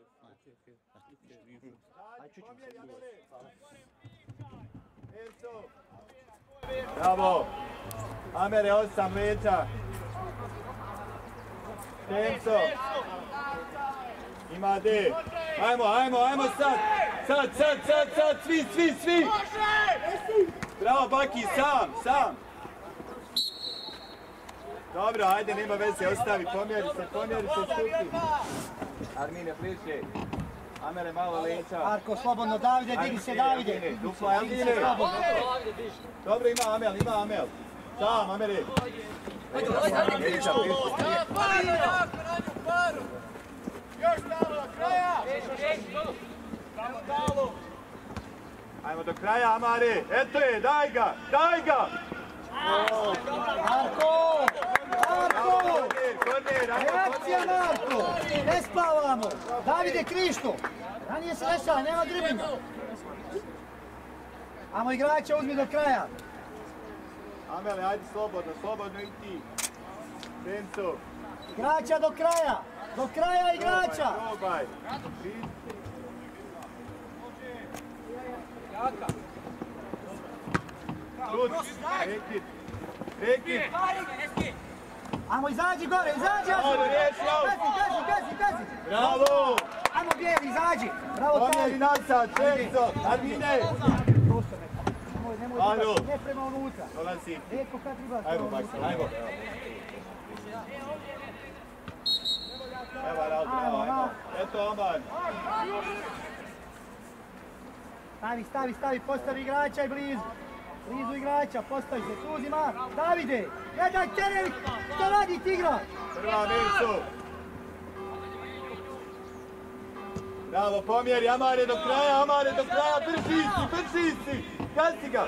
Bravo! Amere, 8 leđa. Štemco. Ima D. Ajmo sad! Sad! Svi! Bravo, Baki, sam! Dobro, ajde, nema veze, ostavi, pomjeri se, stupi. Armine, bliže. Amere, malo leđa. Marko, slobodno, Davide, digni se, Davide. Dupla, Armine. Dobro, ima Amel. Sam, Amere. Još tamo do kraja! Ajmo do kraja, Amare. Eto je, daj ga! Marko! Korner, Reakcija, Marko! Ne spavamo! Davide, Krišto! Ranije se dešava, nema driblinga. Amo igrača, uzmi do kraja. Amele, ajde slobodno i ti. Štemco. Igrača do kraja! Do kraja igrača! Probaj. Rekit. Amo, izađi gore, izađi! Gazi! Bravo! Amo, bijeli, izađi! Bravo, taj! Pomjeri nazad, Štemco, Armine! Ne prema unutra. Dolazi. Rijeko kad treba. Ajmo, ajmo. Evo, Raldo, eto Aman. Stavi, postavi igrača i blizu igrača, postavi se, tu uzima, Davide, gledaj Terević, što radi ti igrač? Prva Mircu. Bravo, pomjeri, Amare do kraja, brži si, gazi ga.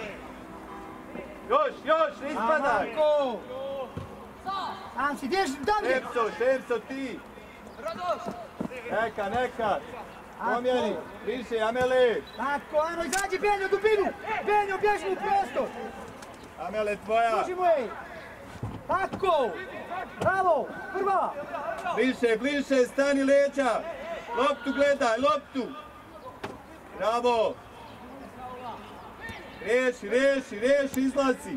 Još, ne ispadaj. Marko! Sam si, gdješ, Davide? Štemco, ti. Neka. Pomjeri, više, Amele. Tako, ajmo, izađi Benjo, dubinu! Benjo, bježi u prostor! Amele, tvoja. Služimo je! Tako! Bravo! Prva! Bliže, stani leđa. Loptu gledaj, Bravo. Reši, izlazi.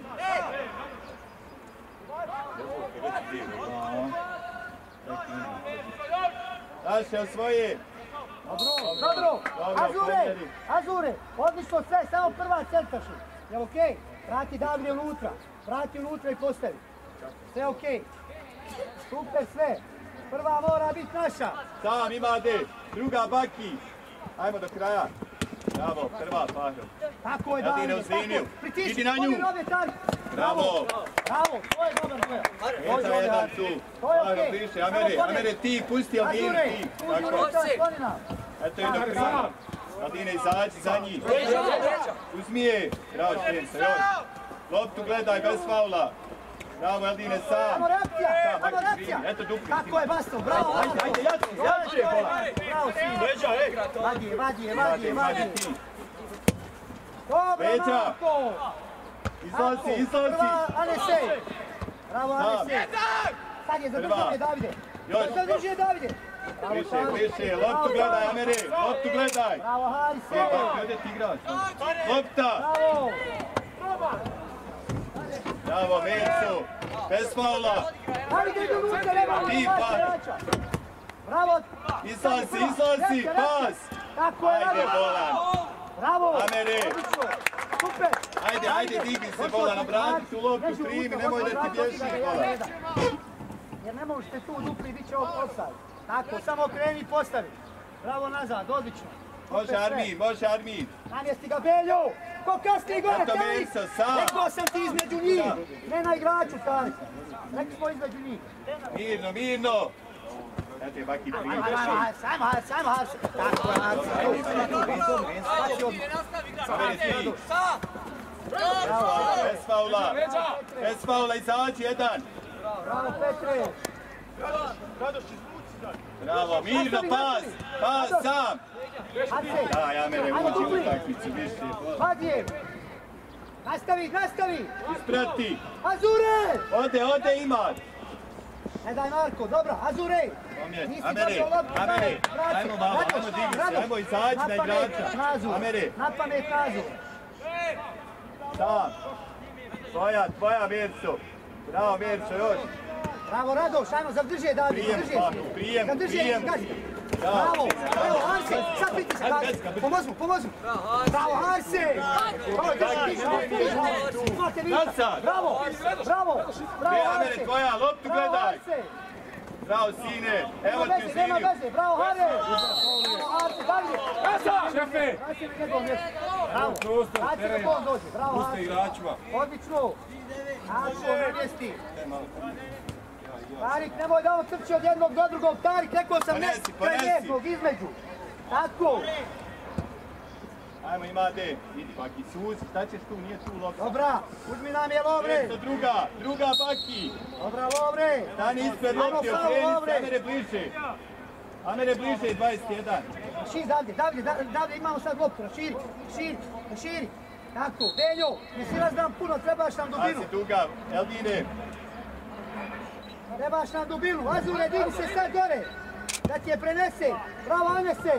Daše, osvoji. Dobro! Azure! Odlično sve, samo prva centrašu. Jel okej? Vrati Davide unutra i postavi. Sve okej. Super sve. Prva mora biti naša. Sam ima D, druga Baki. Ajmo do kraja. Bravo, prva Fahro. Tako je Davide, tako. Pritiši, idi na nju. Bravo, to je dobar duel. Eta jedan tu. To je Fahro, okej. bliže, Amere, ti, pusti Aldinu, ti. Eto je do kraja. Aldine, izađi za njih. Uzmi je. Bravo, Štemco, još. Loptu gledaj, bez faula. Bravo, Aldine, sam. Amo reakcija. Eto dupli. Tako je, Basto, bravo. Ajde, jače, bola. Bravo, sin. Vadi. Dobro, Marko. Izlazi. Prva, Anese. Bravo, Anese. Sad je zadržao Davide. Sad drži je Davide. Više, loptu gledaj, Amere, Bravo, Harise. Gdje ti igrač? Lopta. Bravo, Mircu. Bez faula. Davide, idu unutra, nema igrača. Bravo. Izlazi, pas. Tako je, Ajde, Bolan. Bravo. Amere. Super. Ajde, digni se, Bolan, obrati tu loptu, primi, nemoj da ti bježi, Bolan. Jer ne možete tu dupli, bit će offside. Tako, samo kreni i postavi. Bravo nazad, odlično. Može Armin. Namjesti ga Beljo. Ko kasnije gore, Eto Tarik. Mirca, sam. Rekao sam ti između njih. Ne na igraču, Tarik. Rekli smo između njih. Mirno. Eto je Baki primi. Sajmo, Harse. Tako je, Harse. Amere, ti. Bez faula, izađi, jedan. Bravo, Petre. Bravo, mirno, pas, sam. Harse. Daj, Amere, uđi u utakmicu, više. Vadije. Nastavi. Isprati. Azure. Ode, Imad. Ne daj Marko, dobro, Azure. Amere, ajmo malo, ajmo digni se, ajmo izaći na igrača. Amere. Na pamet nazu. Sam. Tvoja Mirco. Bravo Mirco, još. Bravo Radoš, ajmo, zadrži je David, zadrži je. Prijem. Bravo, Arse, sad pritisak, pomozi mu. Bravo, Arse. Bravo, Arse. Tvoja, loptu gledaj. Bravo, sine, evo ti u Nema veze, bravo, Hare. Bravo, Arse, Davide. Šefe! Bravo, Arse do dođe, bravo, Puste Arse. igračima. Odlično. Arse, na mjesti. Tarik, nemoj da on trči od jednog do drugog. Tarik, rekao sam ne, kraj jednog, između. Tako. Ajmo, imate. Idi, Baki, suzi, šta ćeš tu, nije tu lopta. Dobra, uzmi nam je Lovre. Druga Baki. Dobra, Lovre. Stani ispred lopti, okreni se, Amere bliže, 21. Širi, Davide, imamo sad loptu, širi. Tako, Benjo, nisi razdam puno, trebaš nam dubinu. Asi duga, Eldine. Trebaš nam dubinu, Azure, digni se sad gore. Da ti je prenese, bravo Anese.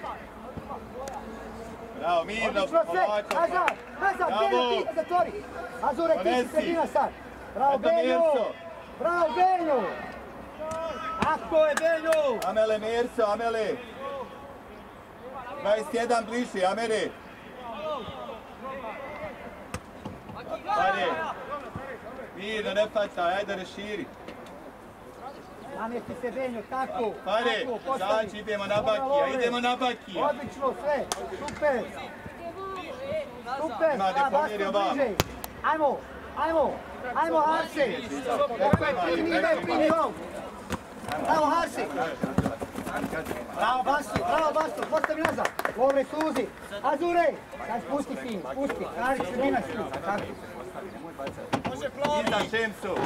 Bravo, mirno, Odlično sve, polako. nazad, Benjo, ti zatvori. Azure, ti si sredina sad. Bravo Benjo. Ako je Benjo. Amele, Mirco, Amele. 21 bliže, Amere. Ajde. Mirno, ne fataj, ajde reširi. Namjesti se Benjo, tako. Ajde, zaći, idemo na Bakija. Odlično sve, super. Imate pomjerio vam. Ajmo Arse. Primi ovu. Bravo Arse. Bravo Basto, postavi nazad. Lovre suzi. Azure. Sad spusti sin, spusti. Karik se nima sin. Iza Šemsu.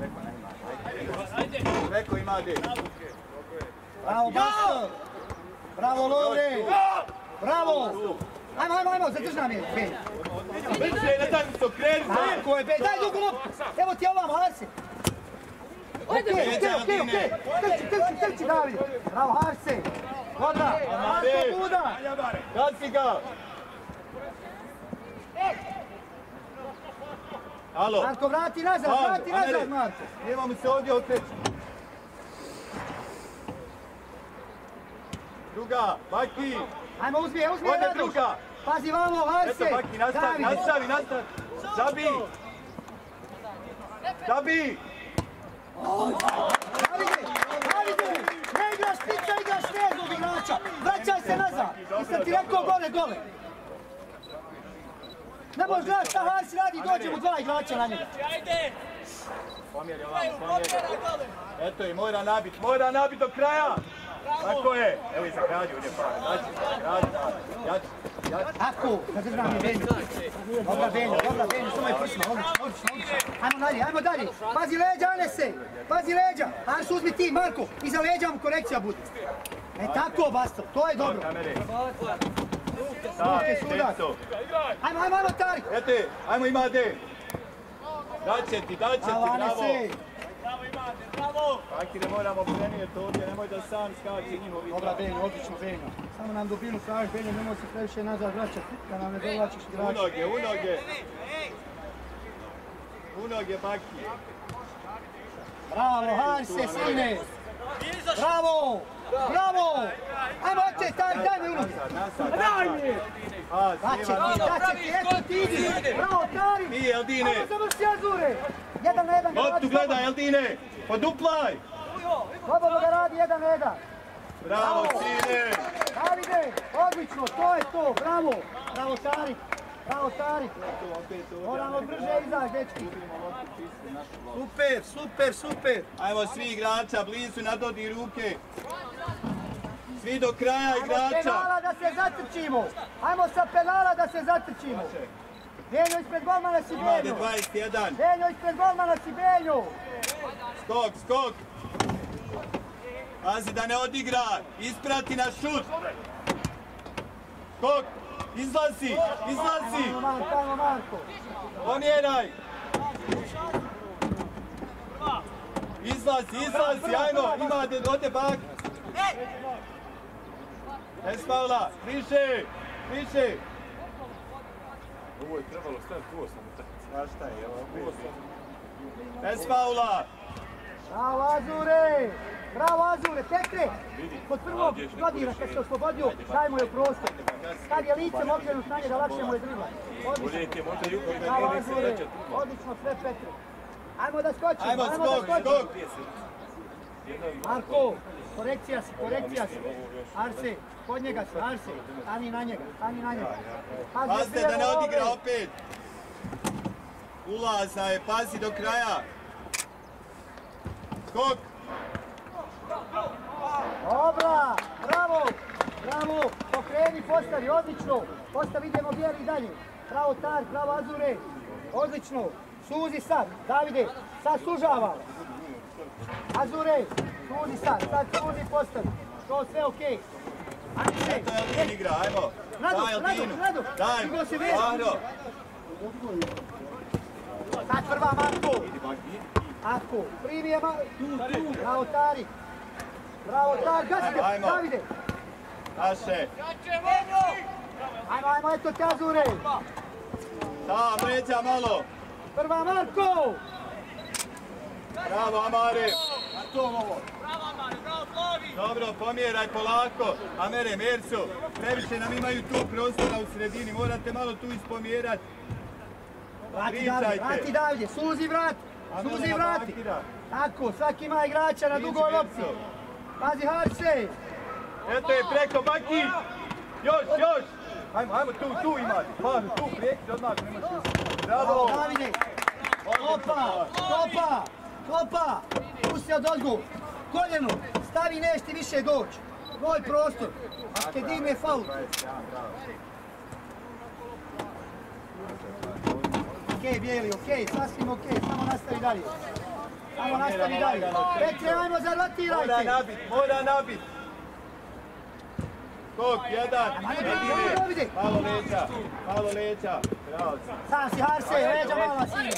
Reko imate. Bravo Basto. Bravo Lovre. Bravo. Ajmo, zadrži nam je. Brže, ne daj mi se okreni. Tako je, daj dugu loptu. Evo ti ovam, Arse. Okej. Trči, Davide. Bravo, Arse. Dobra, Marko Buda. Kaci ga. Alo. Marko, vrati nazad, Marko. Evo mi se ovdje okreći. Druga, Baki. Ajmo, uzmi je Ode Radoš. druga. Pazi vamo, Arse. Eto, Baki, nastavi. Žabi. Davide, ne igraš pica, igraš veznog igrača. Vraćaj se nazad. Nisam ti rekao gole. Ne možeš gledati šta Arse radi, dođemo dva igrača na njega. Pomjeri. Eto i mora nabit do kraja. Tako je. Evo i zagradio ovdje pare. Jači. Tako, zadrži nam je Benjo. Dobra Benjo, samo je prsima, odlično. Ajmo dalje. Pazi leđa, Anese. Ars, uzmi ti, Marko. Iza leđa mu korekcija bude. Tako, Basto, to je dobro. Ajmo, Tarik. Eto, ajmo imate. Daće ti, bravo. Bravo imate, bravo! Taki ne moramo prenijeti ovdje, nemoj da sam skači njihovi. Dobra Benjo, odlično Benjo. Samo nam dubinu traži Benjo, nemoj se previše nazad vraćati, da nam ne dovlačiš igrača. U noge, Baki. Bravo, Arse, sine! Bravo! Ajmo, oče, daj mi u noge! Daj mi! Daće ti, eto ti idi! Bravo, Tarik! Ti, Eldine! Ajmo, završi Azure! 1-1 Loptu gledaj, Eldine! Poduplaj! Slobodno ga radi 1-1. Bravo, sine! Davide, odlično, to je to, bravo! Bravo, Tarik! Moramo brže izaći, dečki! Super! Ajmo svi igrača, blizu na dodi ruke! Svi do kraja igrača! Ajmo sa penala da se zatrčimo! Benjo ispred golmana si Benjo! Imate 21! Benjo ispred golmana si Benjo! Skok! Pazi da ne odigra! Isprati na šut! Skok! Izlazi! Ajmo Marko! Pomjeraj! Izlazi, ajmo! Imate, ode Bak! Bez faula, više, više. Ovo je trebalo staviti u 8 utakmice. Znaš šta je, ovo opet. Bez faula. Bravo Azure! Bravo Azure, tekre! Kod prvog dodira kad se oslobodio, daj mu je prostor. Kad je licem okrenut na njega, lakše mu je dribla. Budete možda jugo i Bravo nek se Azure, vraća tu. odlično sve Petre. Ajmo da skočimo, Ajmo, ajmo da skok, skočimo. skok. Marko, korekcija si, korekcija si. Arse, kod njega si, Arse. Stani na njega, stani na njega. Pazite da ne odigra opet. Ulaza je, pazi do kraja. Skok. Dobra, bravo, bravo, pokreni, postavi, odlično. Postavi, idemo bijeli dalje. Bravo Tar, bravo Azure, odlično. Suzi sad, Davide, sad sužava. Azure, suzi sad suzi postavi. To sve okej. Ajde, Eto Elvin igra, ajmo. Daj Elvinu. Daj, Bahro. Sad prva Marko. Ako, primi je bravo Tarik. Bravo Tarik, gazi ga, Ajmo. Davide. Naše. Ajmo, eto te Azure. Da, mređa malo. Prva Marko. Bravo Amare. Bravo Amare, bravo Flavi! Dobro, pomjeraj polako. Amere, Merso. Previše nam imaju tu prostora u sredini. Morate malo tu ispomjerati. Vrati Davide, suzi vrati. Suzi vrati. Tako, svaki ima igrača na dugoj lopti. Pazi Harse. Eto je preko Baki. Još. Ajmo, tu imate. Pažu, tu prijekite odmah. Bravo. Davide. Topa. Pusti od ozgu. Koljeno. Stavi, neš ti više doći. Tvoj prostor. Ako te digne faul. Okej, bijeli, okej, sasvim okej. Samo nastavi dalje. Petre, ajmo, zarvatirajte. Mora nabit. Skok, jedan. Davide. Malo leđa. Bravo. Sam si Harse, leđa mala sine.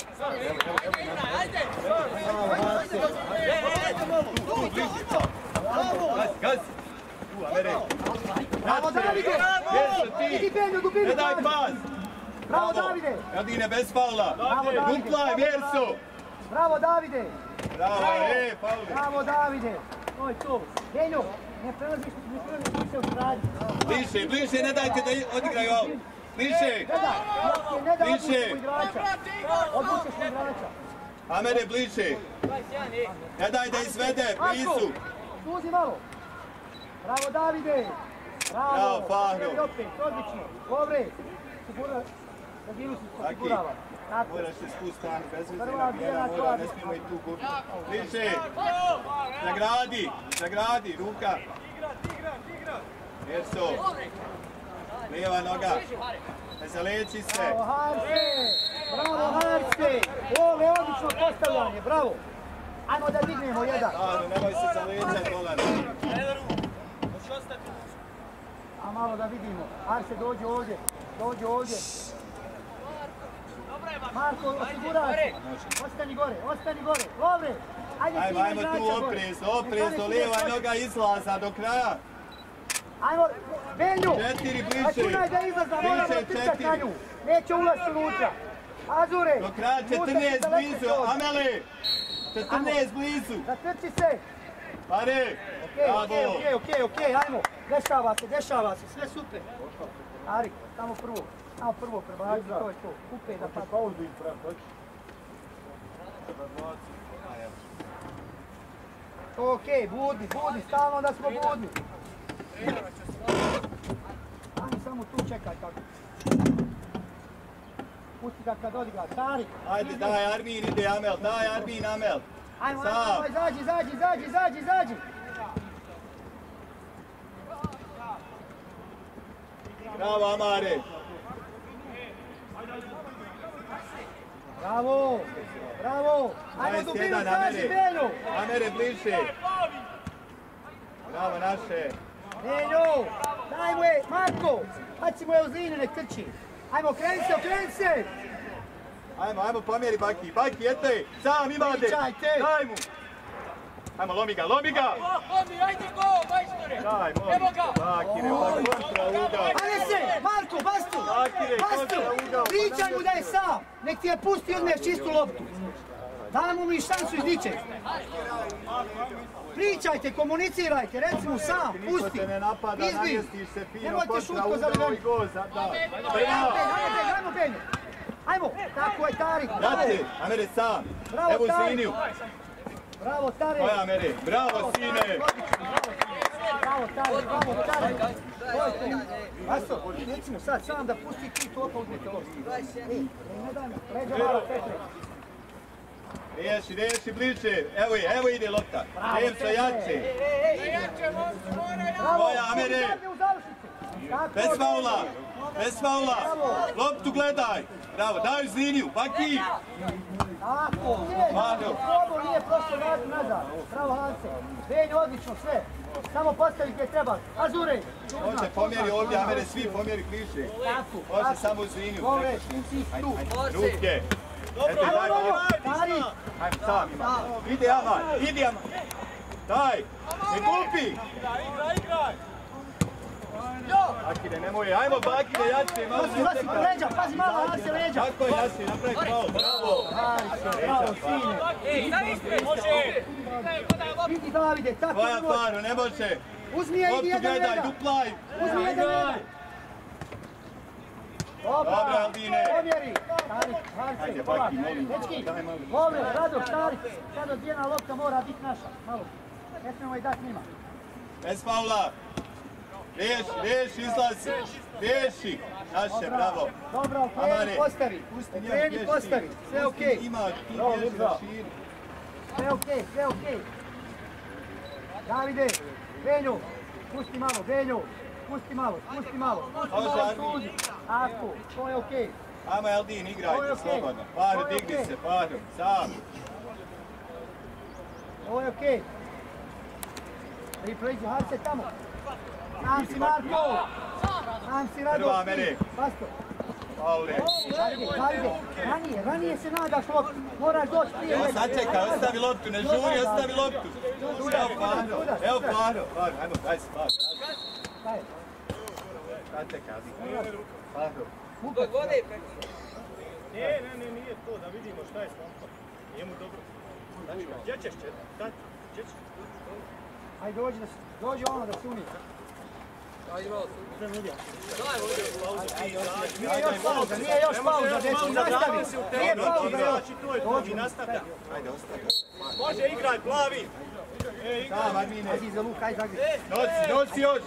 Gazi. Tu, Amere. Bravo Davide. Idi Benjo, gubi Ne daj pas. Bravo Davide. Jadine bez faula. Bravo, Davide. Duplaj, Merso. Bravo Davide. Bravo, faul. Bravo Davide. To je to. Benjo, ne prelaziš više u strani. Bliže, ne dajte da odigraju aut. Bliže. Ne da Više. odlučeš mu igrača. Odlučeš mu igrača. Amere, bliže. Ne daj da izvede, blizu. Suzi malo. Bravo Davide. Bravo, Fahro. Opet, odlično. Dobre. Razinu se osigurava. Tako. Moraš se spustiti, bez veze Prva na bijela mora, točka. ne smijemo i tu gubiti. Bliže. Zagradi, ruka. Merso. Lijeva noga. Ne zaleći se. Bravo Harse. Ovo je odlično postavljanje, bravo. Ajmo da dignemo jedan. Nemoj se zalećati, Bolan. A malo da vidimo. Harse, dođi ovdje. Marko, osiguraj se. Ostani gore. Dobre. Ajmo tu oprezno, lijeva noga izlaza do kraja. Ajmo, Benju. 4 bliže. Računaj da izlaza, moramo trčati na nju. Neće ulaz unutra. Azure. Do kraja 14 blizu, Amele. 14 blizu. Zatrči se. Pare. Bravo. Okej, ajmo. Dešava se, sve super. Arik, samo prvo prebazi, to je to. Kupe da pa pauzu im pravi. Okej, budni, stalno da smo budni. Ajmo samo tu čekaj tako. Pusti ga kad odigra, Tarik. Ajde, daj Armin, ide Amel, Amel. Ajmo, izađi. Bravo, Amare. Bravo. Ajmo dubinu, traži Benju. Amere, bliže. Bravo, naše. Benju, daj mu je, Marko. Baci mu je u zinu, nek trči. Ajmo, okreni se. Ajmo, pomjeri Baki, eto je, sam imate. Pričajte. Daj mu. Ajmo, lomi ga, lomi ga! Lomi, ajde go, majstore! Daj, Evo molim. ga! Bakire, kontra udar. Ajde se, Marko, bastu! Bastu! Pričaj mu da je sam! Nek ti je pusti i odmeš čistu loptu. Dajmo mi šansu izdiće. Pričajte, komunicirajte, reci mu sam, pusti. Niko te ne napada, Izbi. namjestiš se fino, Nemojte kontra šutko za udar i vreme. gol. Ajmo, Benjo. Ajmo, tako je Tarik. Brate, Amere sam. Bravo, Evo Tarik. Ziniju. Bravo, Tarik. Oj, Amere, bravo, sine. Bravo, Tarik, bravo, Tarik. Vaso, recimo sad sam da pusti ti topa uzmete loptu. Ne daj mi, pređa malo, Petre. Riješi, bliže. Evo ide lopta. Šemso jače. Bravo, Moja, Amere. u završnicu. Bez faula. Loptu gledaj. Bravo, daj Ziniju, baki. Tako, Mario. ovo nije prošlo nazad. Bravo, Hance. Benjo, odlično, sve. Samo postavi gdje treba. Azurej. Može pomjeri ovdje, Amere, svi pomjeri kliše. Tako. Može samo Ziniju. Dobre, ti tu. Ruke. Eto, daj Ajmo, malo. Tarik. Ajmo, sam ima. Idi, Aman. Daj. Ne glupi. Igraj! Bakire, nemoj. Ajmo, Bakire, jače. Pazi, leđa, pazi malo, Hance, leđa. Tako je, jače, napravi faul. Bravo. Bravo, sine. Ej, da ispred! Može! Vidi Davide, tako Tvoja je. Faro, ne može. Uzmi je, idi Loptu jedan gledaj, jedan. duplaj. Uzmi jedan jedan. Dobro, Aldine. Pomjeri. Tarik, Hance, Ajde, polako. Baki, molim. Dečki, Daj malo. Lovre, Rado, Tarik. Sad odbijena lopta mora biti naša. Malo. Ne smijemo je dati njima. Bez faula. Riješi, izlazi. Riješi. Naše, bravo. Dobro, kreni postavi. Kreni postavi. Sve okej. Ima, ti Bravo, bježi Luka. da širi. Sve okej, sve okej. Davide, Benju, pusti malo, Benju. Pusti malo. Može, Armin. Tako, to je okej. Ajmo, Eldin, To je igrajte okej. slobodno. Faro, To je digni okej. se, Faro. Sam. Ovo je okej. Pripređi, Hance tamo. Tam si Marko. Tam si Rado. Prva, mene. Basto. Faule. Davide, ranije se nadaš loptu. Moraš doći prije. Evo, sačekaj, ostavi loptu, ne žuri, ostavi loptu. Evo Faro. Faro, ajmo, daj se, Faro. Daj. Sačekaj, Adi. Faro. Vode Ne, nije to, da vidimo šta je s loptom. Nije mu dobro. Znači, gdje ćeš dati? Gdje ćeš? Ajde, dođi ono da se umije. Nije još pauza, dečki, nastavi. Nije pauza još. To je to, i nastavlja. Ajde, ostavi. Može igraj, plavi. Sam, Armine. Pazi za Luka, ajde zagri. Nosi još.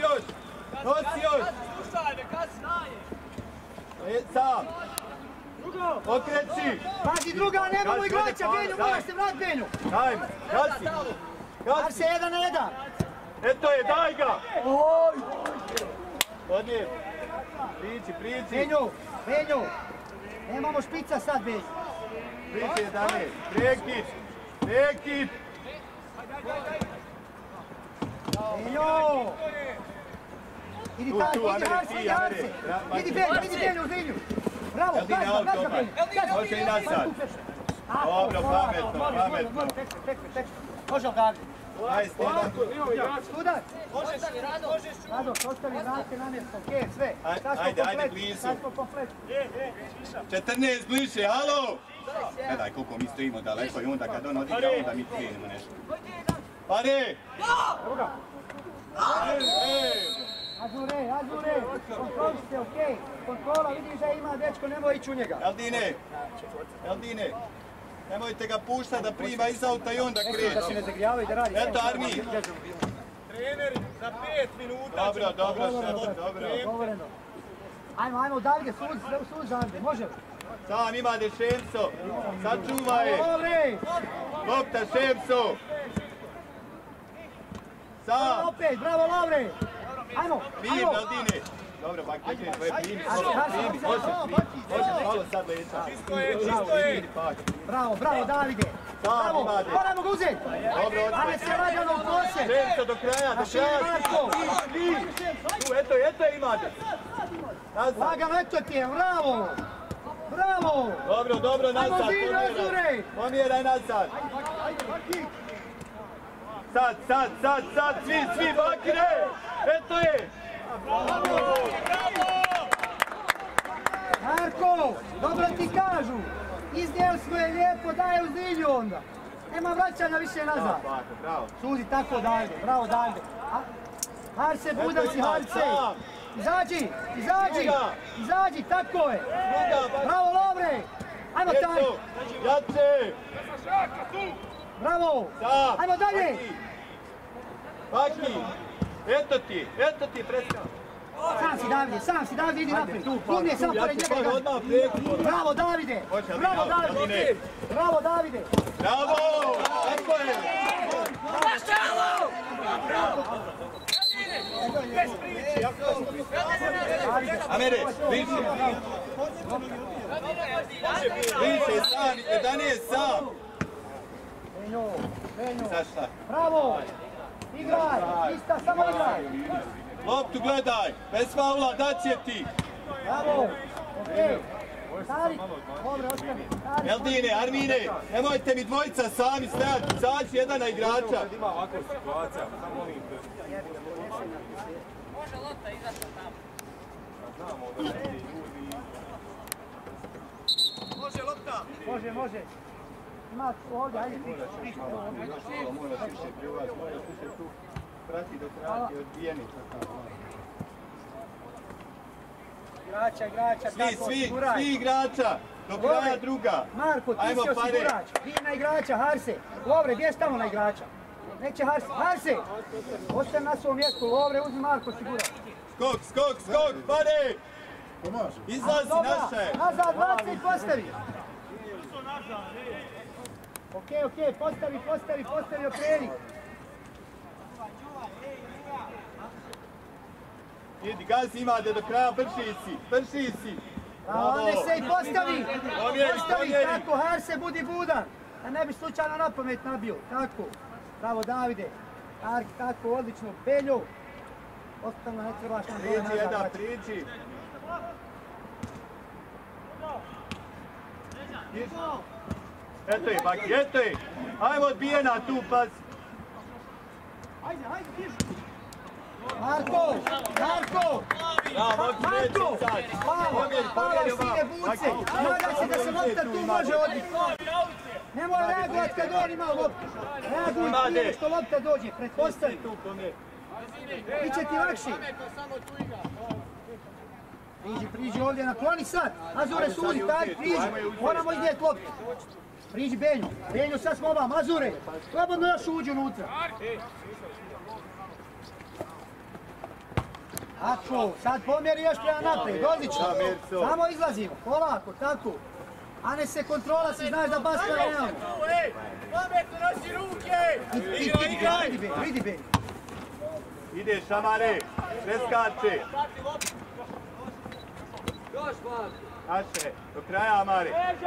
Slušaj, neka znaje! Sam. Okreći. Pazi druga, nemamo igrača, Benju, moraš se vrat Benju. Dajmo, gasi. Dar se 1 na 1. Eto je, daj ga. Oj! Odlijev. Priči. Benju, nemamo špica sad, Benju. Priči, 11. Prekid. Benju! Idi taj, Tu, Amere, Harse, ti, Harse. Amere. Idi Benju, Benju. Bravo, Eldine, gazda, auto, Benju. može i nazad. Dobro, pametno. Tekme. Može li David? Aj, Stevan. Sudar! Rado, ostavi vrate na mjesto, okej, sve. Ajde, blizu. Sad smo komplet. 14 bliže, halo! Gledaj koliko mi stojimo daleko i onda kad on odigra, onda mi krenemo nešto. Pare! Azure, kontrolište, okej. Kontrola, vidiš da ima dečko, nemoj ići u njega. Eldine, nemojte ga puštati da prima iz auta i onda Da se kreće. ne zagrijavaju da radi. Eto, Armin. Treneri, za 5 minuta. Dobro, dobro. Govoreno. Ajmo, Davide, suzi za Ande, može li? Sam ima de Šemso, sačuvaj. Dobre! Lopta Šemso. Sam. Opet, bravo Lovre! Ajmo! Mirno, Eldine. Dobro, bak, teđe, tvoje primi. Može, malo sad leća. Čisto je. Bravo Davide! Bravo, moramo ga uzeti! Dobro, Ajde se lagano u posjed! Šemso do kraja, Svi. Tu, eto je imate. Lagano, eto ti je, bravo! Dobro, nazad. Ajmo Zino, Azure! Pomjeraj nazad. Sad, svi, Bakire! Eto je! Marko, dobro ti kažu. Iznijeli smo je lijepo, daj uz liniju onda. Nema vraćanja više nazad. Suzi tako Davide, bravo Davide. Harse, Budaci, Harse. Izađi, tako je. Bravo Lovre. Ajmo Tani. Jače. Bravo. Ajmo dalje. Baki. Eto ti, preskao. Sam si Davide, idi naprijed. Klubnije, samo pored njega. Bravo Davide. Bravo Davide. Bravo. Tako je. Amere, više sam, 11 sam. Benjo. Bravo. Igraj, ista, samo igraj. Loptu gledaj, bez faula, daće ti. Bravo. Okej. Stari, dobro, ostavi. Eldine, Armine, nemojte mi dvojica sami stajati, izaći jedan na igrača. Ima ovakva situacija, samo molim te. Može lopta izašla tamo. Znamo da neki ljudi... Može lopta! Može. Ima ovdje, ajde. Moraš više priulaz, moraš više tu prati do kraja odbijeni. Igrača, Svi igrača, do kraja druga. Marko, ti si osigurač. Vi na igrača, Harse. Lovre, gdje je tamo na igrača? Neće Harse. Harse! Ostajem na svom mjestu. Lovre, uzmi Marko, osigurač. Skok, pade! Izlazi, naša je. Nazad, vraci i postavi. Okej, postavi, okreni. Idi, gazi imate do kraja, brši si. Ovdje se i postavi. Postavi, Pomjeri. tako, Harse, budi budan. Da ne bi slučajno na pamet nabio. Tako. Bravo, Davide. Ark, tako, odlično. Beljo. Ostavno, ne trebaš nam dole nazad. Priđi, priđi. Eto je, Baki, eto je. Ajmo odbijena tu, pas. Ajde, Marko! Pala sine buce! Nadam se da se lopta tu može odbiti. Nemoj reagovat kad on ima loptu. Reaguj prije što lopta dođe, pretpostavi. Biće ti lakše. Priđi ovdje, nakloni sad. Azure, sudi, taj, priđi. Moramo iznijeti loptu. Priđi Benju, sad smo ovam, Azure. Slobodno još uđu unutra. Tako, sad pomjeri još prema naprijed, odlično. Samo izlazimo, polako, tako. A ne se kontrola, si znaš da baska je nemamo. Pametno nosi ruke! Vidi Benju. Ide Šamare, preskače. Još Marko. Naše, do kraja Amare.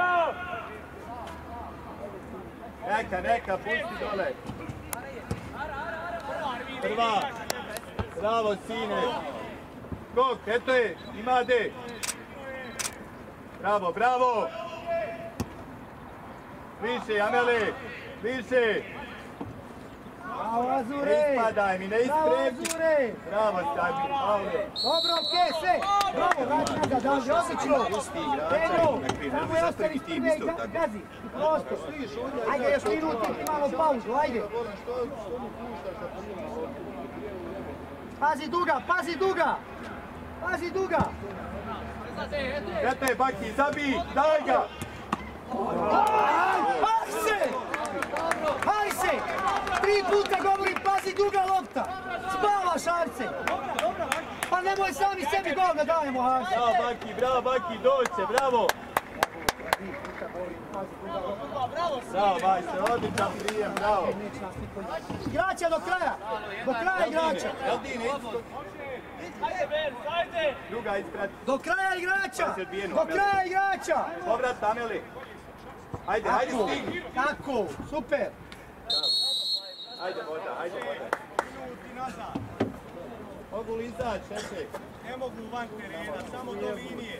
Neka, pusti dole. Prva. Bravo, sine. Skok, eto je, imade. Bravo. Više, Amele, više. Bravo, Azure. Ne ispadaj mi, ne ispređi. Bravo, Stabi, Paule. Dobro, okej, sve. Bravo, vraći nazad, Davide, odlično. Benjo, samo je ostavi prve i gazi. U prostor. Ajde, još minuti, imamo pauzu, ajde. Pazi duga! Eto je, Baki, zabij, daj ga! Harse! 3 puta govorim, pazi duga lopta! Spavaš, Harse! Pa nemoj sami sebi gol da dajemo, Harse! Bravo, Baki, doće, bravo! Bravo, majster, odličan prijem, bravo! Igrača do kraja igrača! Ajde! Druga ispred. Do kraja igrača! Povrat, Ameli. Ajde, stigni. Tako, super! Ajde, voda. Minuti nazad! Mogu li izaći, šefe? Ne mogu van terena, samo do linije.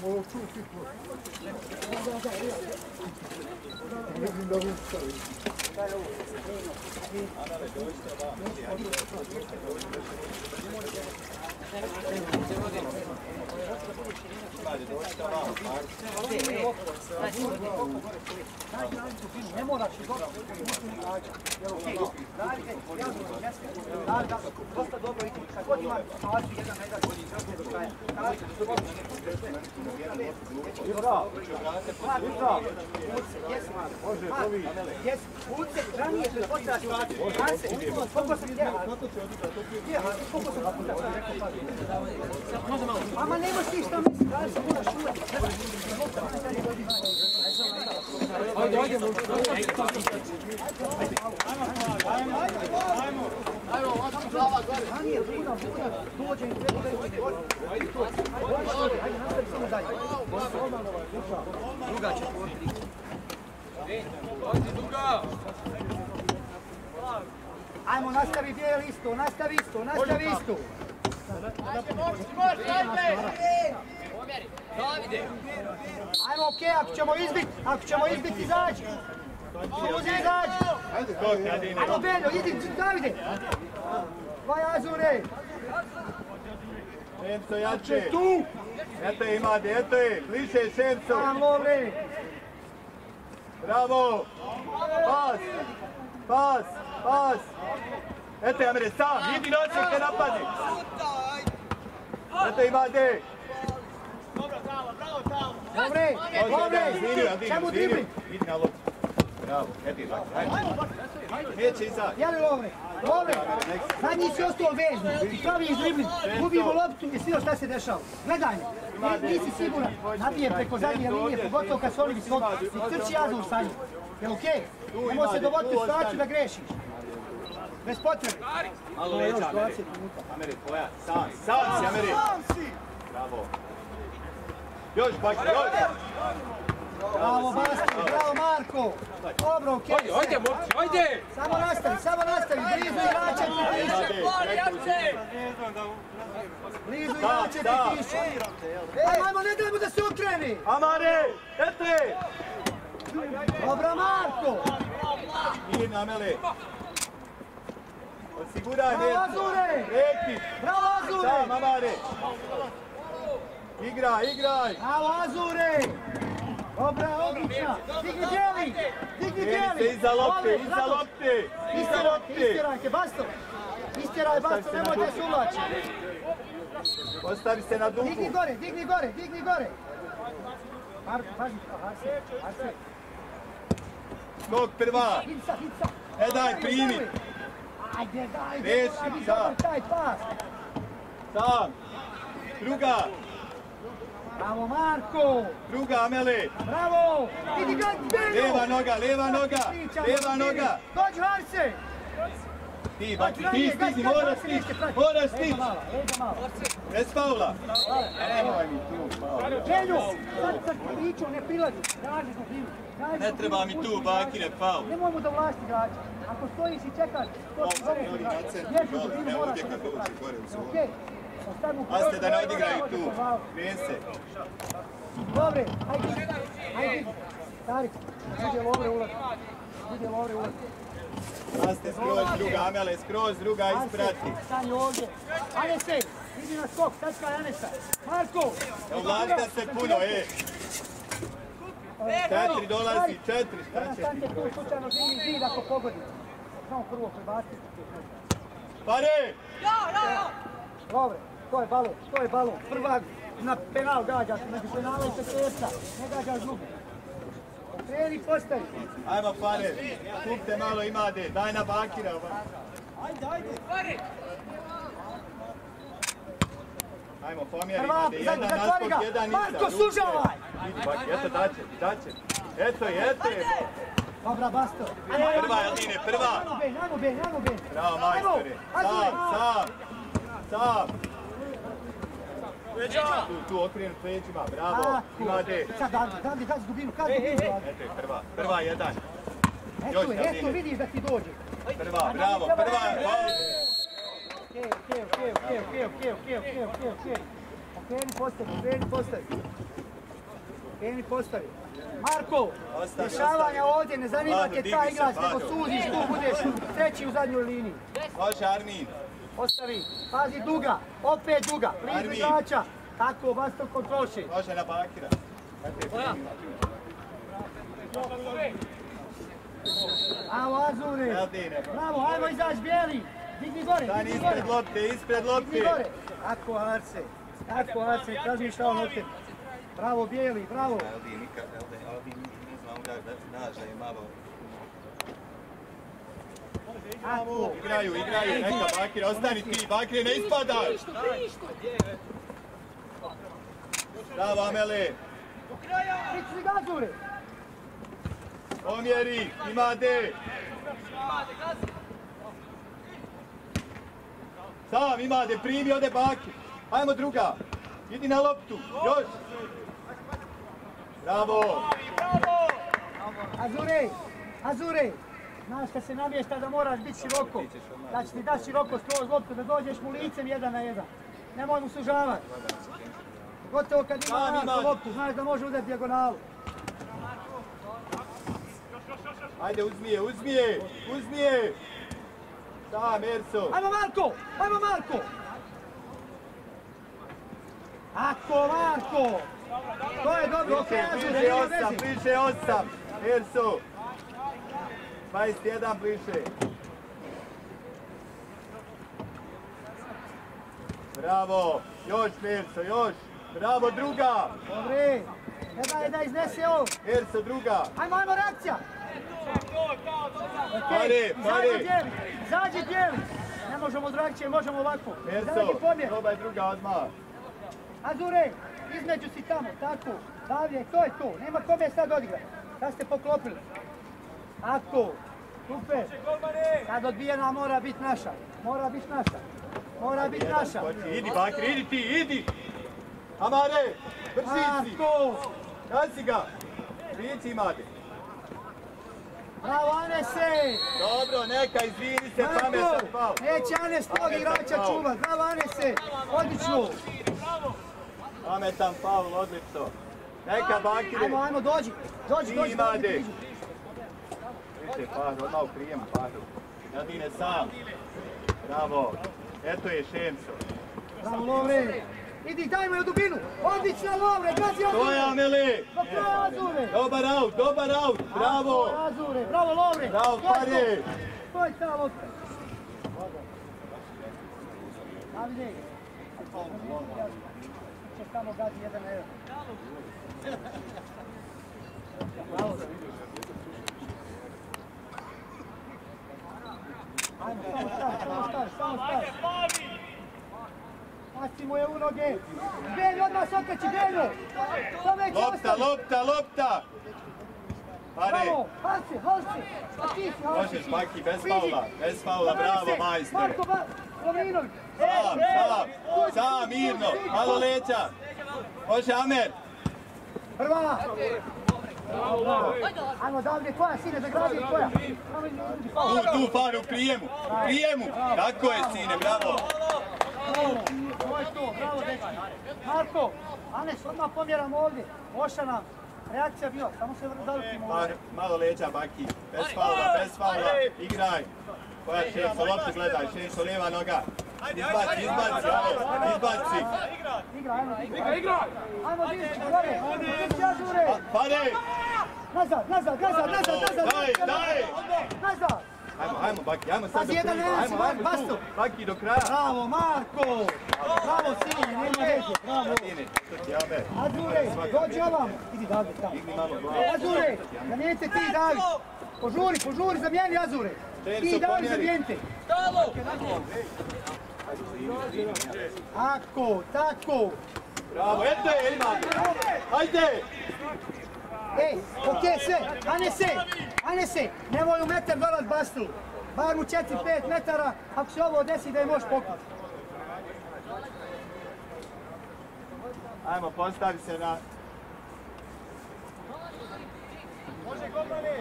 Ne moraš dosta dobro ide. Kad god ima situaciju, jedan na jedan bolji izrazne do kraja. Uce, ranije pretpostavlja situaciju. Hanse, koliko sam gdje? Gdje Hanse, koliko sam puta rekao? Ama nemaš ti šta misli, da li se moraš uvati. Ajde, ajde. Ajmo, ranije, buda, dođe i treba da je ajde, nastavi samo dalje. Druga će tvoriti. Ajmo, nastavi bijel isto, nastavi isto. Ajmo, okej, ako ćemo izbiti, izađi. Uzi, izađi. Ajmo, Beljo, idi, Davide. Vaj, Azure. Šemco jače. Tu. Eto je imade, eto je. Bliže Šemco. Sam, Lovre. Bravo. Pas. Eto je Amire, sam. Idi noćem te napadi. Eto imade. Lovre, čemu dribli? Idi na loptu. Bravo, eti tako. Neće izaći. Jeli Lovre, zadnji si ostao vezni i pravi dribling, gubimo loptu i svi šta se dešava. Gledaj me, nisi siguran, nabije preko zadnje linije, pogotovo kad su oni visoki, i trči Azur sa njim. Jel okej? Nemoj se dovoditi u situaciju da grešiš. Bez potrebe. Malo leđa, Amere. Amere, tvoja, sam si, Amere. Bravo. Još, Baki, još. Bravo, Basti, bravo, Marko. Dobro, okej. Ajde! Samo nastavi, blizu igrača ti piše. Blizu igrača ti piše. Ajmo, ne dajmo da se okreni. Amare, eto je. Dobro, Marko. Idem, Amele. Osiguraj, Bravo, Azure. Reki. Bravo, Azure. Sam, Amare. Igraj. Bravo, Azure. Dobra, odlična. Digni dijeli. Iza lopte. Istirajte, Basto. Istiraj, Basto, nemojte se uvlači. Postavi se na duhu. Digni gore. Marko, paži, Arse. Skok prva. Hica. Daj, primi. Ajde, Reši, dobar taj pas. Sam. Druga. Bravo, Marko. Druga, Amele. Bravo. Idi ga, Beljo. Leva noga. Dođi, Arse. Ti, Baki, ti stiži, moraš stići. Leđa malo. Bez faula. Nemoj mi tu, Beljo, sad pričao, ne prilazi. Traži za divu. ne treba mi tu, Bakire, faul. Nemojmo da vlasti igrača. Ako stojiš i čekaš, to ti dobro igrač. Ježi za divu, moraš da se pravi. Okej. Pazite da ne odigraju tu. Kreni se. Dobre, ajde. Tarik, ide Lovre ulazi. Pazite skroz druga, Amele, skroz druga isprati. Stani ovdje. Anese, idi na skok, tačkaj Anesa. Marko! Ovladite se puno, Četiri dolazi, šta će ti? Stanite tu, slučajno zid ako pogodite. Samo prvo prebacite. Pare! Dobre, to je balon. Prva na penal gađaš, među penala i petresa. Ne gađaš drugu. Kreni, postavi. Ajmo, Pare, kupte malo imade, daj na Bakira. Ajde. Ajmo, pomjeri imade, jedan naskok, jedan iza. Marko, sužavaj! Vidi, Baki, eto daće. Eto je. Dobra, Basto. Prva, Eline, prva. Ajmo Ben. Bravo, majstore. Sam. Tu okrenut plećima, bravo. Imade. Sad, Dandi, dubinu, kad dubinu. Eto je prva jedan. Eto, vidiš da ti dođe. Prva, bravo, Okej. Okreni postavi. Kreni postavi. Marko, rješavanja ovdje, ne zanima te taj igrač, nego suziš tu, budeš treći u zadnjoj liniji. Može Armin. Postavi, pazi duga, opet duga, blizu igrača. Tako, vas to kontrolši. Može na Bakira. Bravo, Azure. Bravo, ajmo izaći bijeli. Digni gore, Stani digni gore. ispred lopte, ispred lopte. Digni gore. Tako, Arce. Tako, Arce, razmišlja on o tebi. Bravo, bijeli, bravo. Eldi ne znam udar da nađa je malo. Tako. Igraju, neka Bakir, ostani ti, Bakir, ne ispadaj! Bravo, Amele! Priči ga, Azure. Pomjeri, imade! Sam imade, primi, ode Bakir! Ajmo druga! Idi na loptu, još! Bravo! Azure, znaš kad se namješta da moraš biti široko, da će ti dati široko skroz loptu, da dođeš mu licem 1 na 1. Nemoj mu sužavati. Gotovo kad ima narko loptu, znaš da može udati dijagonalu. Ajde, uzmi je! Sam, Erso! Ajmo Marko! Ako, Marko! To je dobro, okej, Azure, nije vezi. Bliže 8, Erso! 21 bliže. Bravo, još Erso, još! Bravo, druga! Dobre, ne daj da iznese ovo. Erso, druga! Ajmo, reakcija! Pare! Izađi bijeli! Ne možemo drugačije, možemo ovako. Erso, probaj druga odmah. Azure, između si tamo, tako. Davlje, to je to, nema kome sad odigrati. Sad ste poklopili. Ako, super. Sad odbijena mora biti naša. Mora biti naša. Idi Bakir, idi ti, idi! Amare, bržici! Kasi ga! Rici imate. Bravo, Anese! Dobro, neka, izvini se, pametan faul. Neće Anes tog igrača čuvat. Bravo, Anese! Odlično! Pametan faul, odlično. Neka, Bakire. Ajmo, dođi. Dođi, Imade. Vidite, Fahro, odmah u prijemu, Fahro. Nadine sam. Bravo. Eto je Šemso. Bravo, Lovre! Idi, dajmo je u dubinu! Odlična Lovre, gazi Azure! To je Amele! Do kraja Azure! Dobar aut, bravo! Bravo Azure, bravo Lovre! Bravo, Pare! To je ta lopta! Davide! Če tamo gazi 1 na 1. Bravo! Ajmo, samo stavi! Pasti mu je u noge. Beljo, odmah se okreći, Beljo. Lopta. Pare. Bravo, Halci. Možeš, Baki, bez faula, bravo, majstore. Marko Lovinović. Sam, mirno, malo leća. Može, Amer. Prva. Ajmo, Davide, koja sine, zagradi, koja? Tu, Faru, prijemu. Tako je, sine, bravo. To je to, bravo dečki. Marko, Anes, odmah pomjeramo ovdje. Oša nam, reakcija bila, samo se zalutimo ovdje. Malo leđa, Baki, bez faula, igraj. Koja Šemso, loptu gledaj, Šemso, lijeva noga. Izbaci. Igra. Ajmo, Dinči, gore. Dinči, Azure. Pare. Nazad. Daj. Nazad. Ajmo, Baki, ajmo sad do Pazi, 1 na 1 tu, Baki, do kraja. Bravo, Marko. Bravo, sine, nema veze. Bravo. Azure, dođi ovam. Idi, David, tamo. Azure, zamijenite ti, David. Požuri, zamijeni Azure. Ti, David, zamijenite. Tako. Bravo, eto je, imate. Ajde. Okej, sve. Anese, nemoj u metar dolaz Bastru. Bar mu 4-5 metara, ako se ovo desi da je možeš pokuti. Ajmo, postavi se na... Može golmane!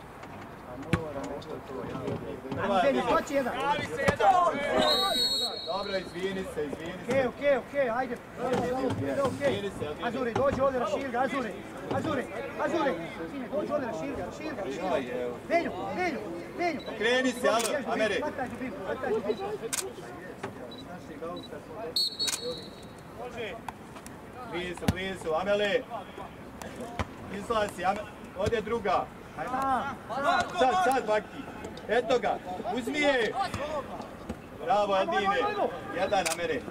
Ajmo, Belje, hoći jedan. Dobro, izvini se. Okej, ajde. Okej. Azuri, dođi ovdje, raširi ga, Azuri. Sine, dođi ovdje, raširi ga. Venju. Kreni se, Amere. Hvataj džubiku. Može. Blizu, Amele. Izlazi, ovdje druga. Sad, Baki. Eto ga, uzmi je. Bravo, Adine. Jedan, Amere.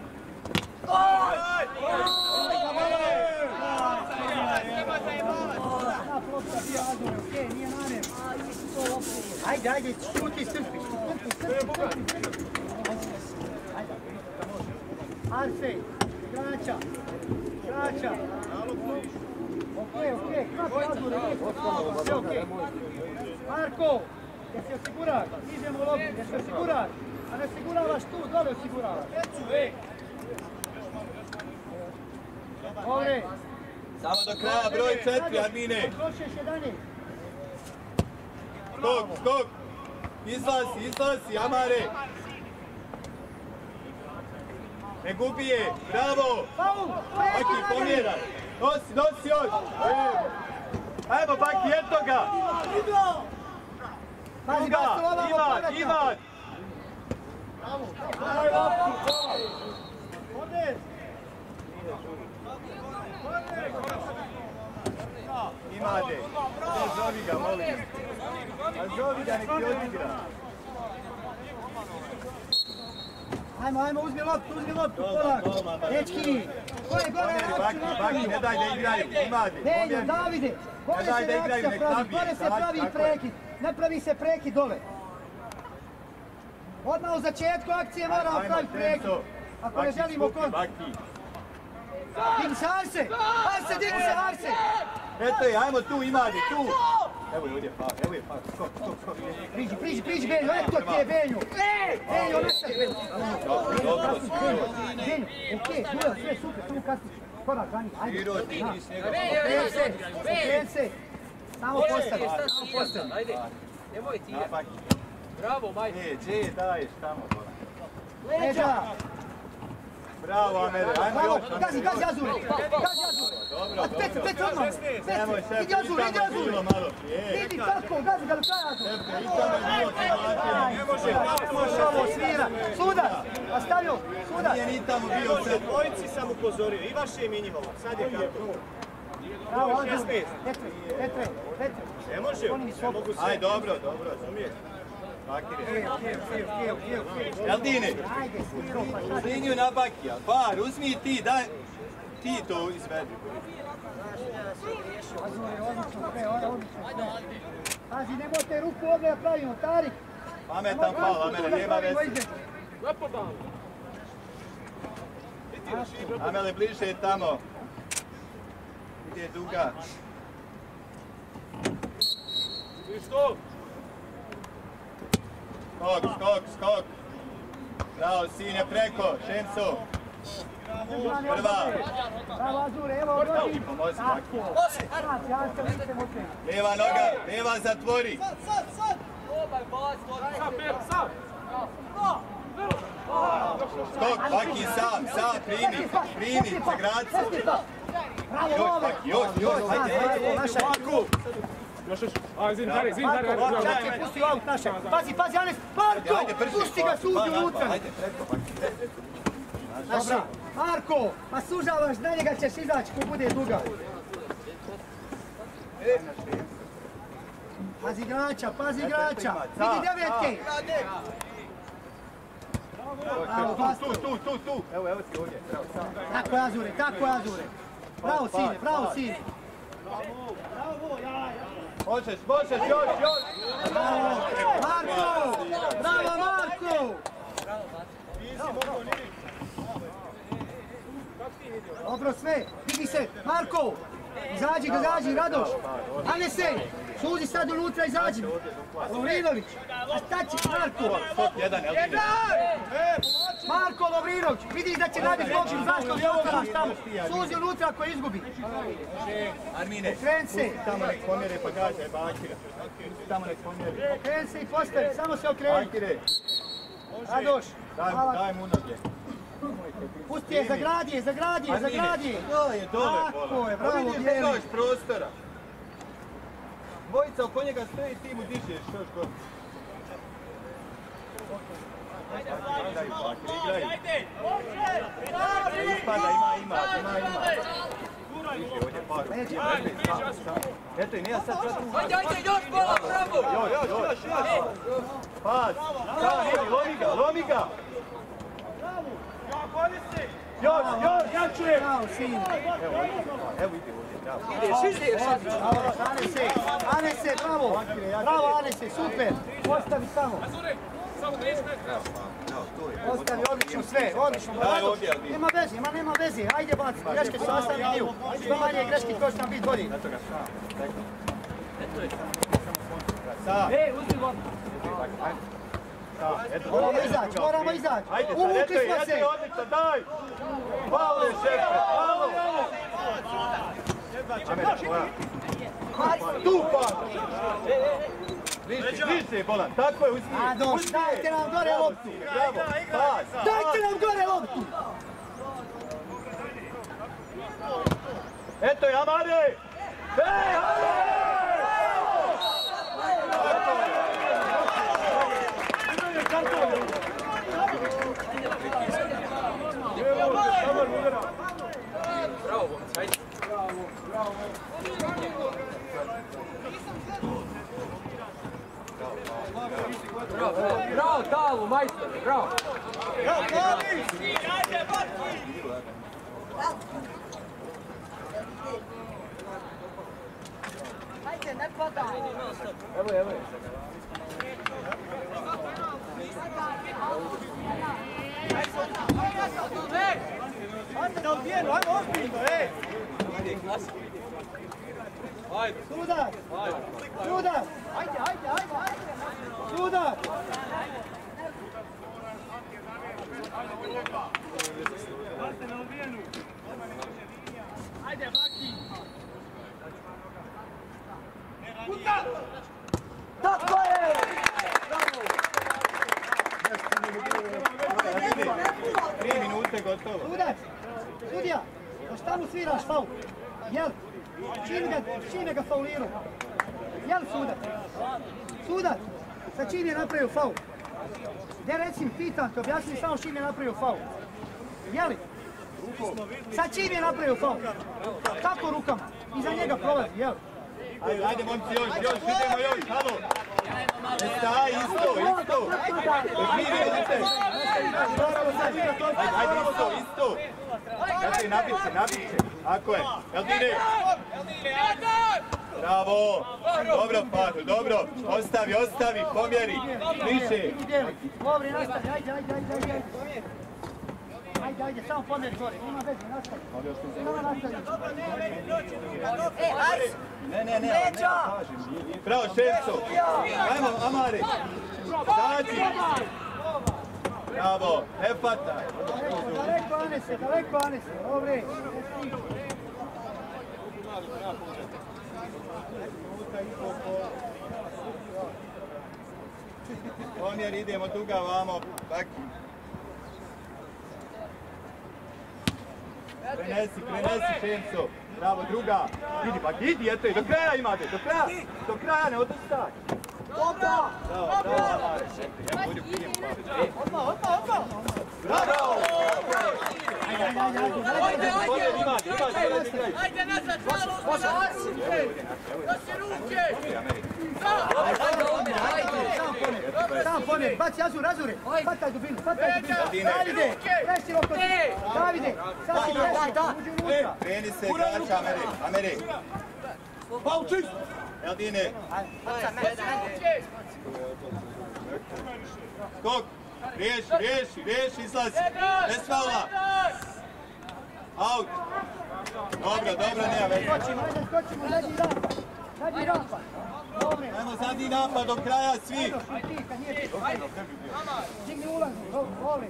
Ajde, šuti, strpi. Arse, kraća. Okej, kako Azure, sve okej. Marko, jel se osiguraš? Idemo u loptu, jel se osiguraš? A ne osiguravaš tu, dole osiguravaš. Dobre. Samo do kraja, broj 4, Admine. Prošeš 11. Skok. Izlazi, Amare. Ne gubi je, bravo. Baki, pomjeraj. Nosi još. Ajmo, Baki, eto ga. Ivan. Imade. Zovi ga, molim. A zovi ga, nek ti odigra. Ajmo, uzmi loptu, polak. Dečki, ko je gore akciju napravi? Baki, ne daj da igraju, Imade. Venju, Davide, gore se reakcija pravi, gore se pravi prekid. Ne pravi se prekid dole. Odmah u začetku akcije moramo praviti prekid. Ako ne želimo kontru. Digni se Arse! Digni se Arse! Eto je, ajmo tu, Imade, tu! Evo je fak, skok. Priđi, Benjo, eto ti je Benjo! Benjo, neštaj! Benjo, okej, duel, sve super, samo kasniš. Korak, za njih, ajde. Okren se! Samo postavi. Ajde, nemoj ti. Bravo, majke. Gdje daješ tamo? Leđa! Bravo, Amere, ajmo još. Gazi Azure! Dobro. Pet odmah! Idi Azure! Idi tako, gazi ga do kraja Azure! Ne može ovo svira! Sudar! Nastavio! Sudar! Nije ni tamo bio sve. Dvojici sam upozorio, i vaše je minimum. Sad je kako. Bravo, Azure! Petre! Ne može, ne mogu sve. Aj, dobro. Razumijete? Eldine, liniju na Bakija, par, uzmi ti, daj, ti to izvedi. Pazi, nemojte ruku ovdje da pravimo, Tarik. Pametan pal, Amele, nema veze. Amele, bliže je tamo. Gdje je duga? Skok. Bravo, sine, preko, Šemso. Prva. Bravo, Azure, evo, odloži. Pomozi, Baki. Lijeva noga, lijeva zatvori. Skok, Baki, sam, primi, zagrad se. Bravo, Baki, još, ajde. Čak pusti aut naša. Pazi, Anes, Marko! Pusti ga, suđi unutra. Dobra, Marko, pa sužavaš, na njega ćeš izaći ko bude duga. Pazi igrača, vidi devetke. Tu. Evo ti ovdje. Tako je Azure. Bravo, sine. Možeš, još! Bravo, Marko! Dobro sve, vidi se, Marko! Izađi, Radoš! Anese, suzi sad unutra, izađi! Lovrinović, a šta će Marko? Marko Lovrinović, vidiš da će nabiti Bogin, zašto li otvaraš tamo? Suzi unutra ako izgubi. Armine, Okren se. tamo nek pomjere pa gađaj Bakira. Tamo nek pomjere. Okren se i postavi, samo se okreni. Bakire. Radoš, Daj mu noge. Pusti je, zagradi je, zagradi je, zagradi je. To je dole, tako je, bravo, vidiš da imaš prostora. Dvojica oko njega stoji i ti mu dižeš još gore. Ajde! Ispada, ima. Eto i nije sad Ajde, još bola, bravo! Još! Pas! Lomi ga! Još! Jačuje! Bravo, sin. Evo ide ovdje, bravo. Ideš! Anese, bravo! Bravo, Anese, super! Ostavi samo. Ostavi, odlično sve, odlično. Nema veze, ajde baci, greške su sastavni dio. Što manje greški, to će nam biti bolji. Uzmi vodu. Moramo izaći. Uvukli smo se. Odlično, daj! Pavle, šefe, Pavle! Tu, Pavle! Više, bolan, tako je, uzmi! Adoš, dajte nam gore loptu! Dajte nam gore loptu! Eto je, Amare! Bravo, ajde. Bravo, Talu, majstor, bravo. Ajde, ne padaj! Evo. Ajde da odbijenu, ajde ozbiljno, ej! Sudar! Sudar! Ajde! Sudar! Ajde, Baki! Tako je! 3 minute gotovo. Sudac! Sudija! Šta mu sviraš faul? Jel? Čime ga faulirao? Jel sudac? Sudac! Sa čim je napravio faul? Gdje recim, pitan te, objasni samo s čim je napravio faul. Jeli? Sa čim je napravio faul? Kako rukama? Iza njega prolazi, jel? Ajde, momci, još, idemo još, halo! Staj, isto! Još 2 minute! Ajde, isto! Znači, nabit će, ako je. Eldine! Bravo! Dobro, Fatu, dobro! Ostavi, pomjeri! Više! Dobri, nastavi, ajde, samo pomjeri gore, nema veze, nastavi. Samo nastavi. Ne, kažem. Bravo, Šefco! Ajmo, Amare! Zađi! Bravo, ne pataj! Daleko Anese, dobre. Pomjer, idemo tuga vamo, Baki. Prenesi, Šemco. Bravo, druga. Idi, Baki, idi, eto i do kraja imate, do kraja, ne odustaj. Dobro! Bravo, Amare. Odmah. Bravo! Ajde nazad, malo nosi ruke! Sam pomjeri, baci Azure, pataj dubinu, Davide, presi oko ti, Davide, sad si presi, uđi unutra. Kreni se, igrača, Amere. Eldine. Skok, riješi, izlazi, bez faula. Out. Dobro, nema veze. Skočimo, zadnji rampa. Ajmo zadnji napad do kraja, svi. Digni ulazi, voli,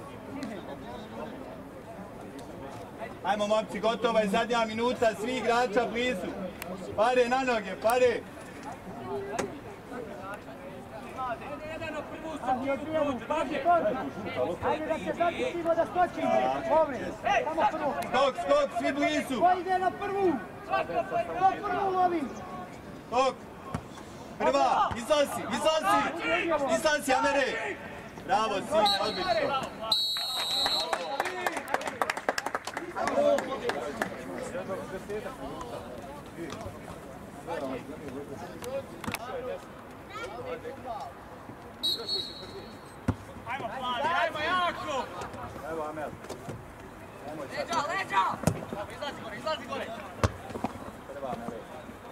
Ajmo, momci, gotova je zadnja minuta, svi igrača blizu. Pare na noge, pare. Ajde, odbijemo, pazi kontra. Ajde da se zapisimo da skočimo. Ovdje, samo prvo. Skok, svi blizu. Ko ide na prvu? Ko prvu lovi? Skok. Prva, izlazi, Amere. Bravo, sine, odlično. Ajmo jako! Evo, Amel. Leđa! Izlazi gore! Prva, Amele.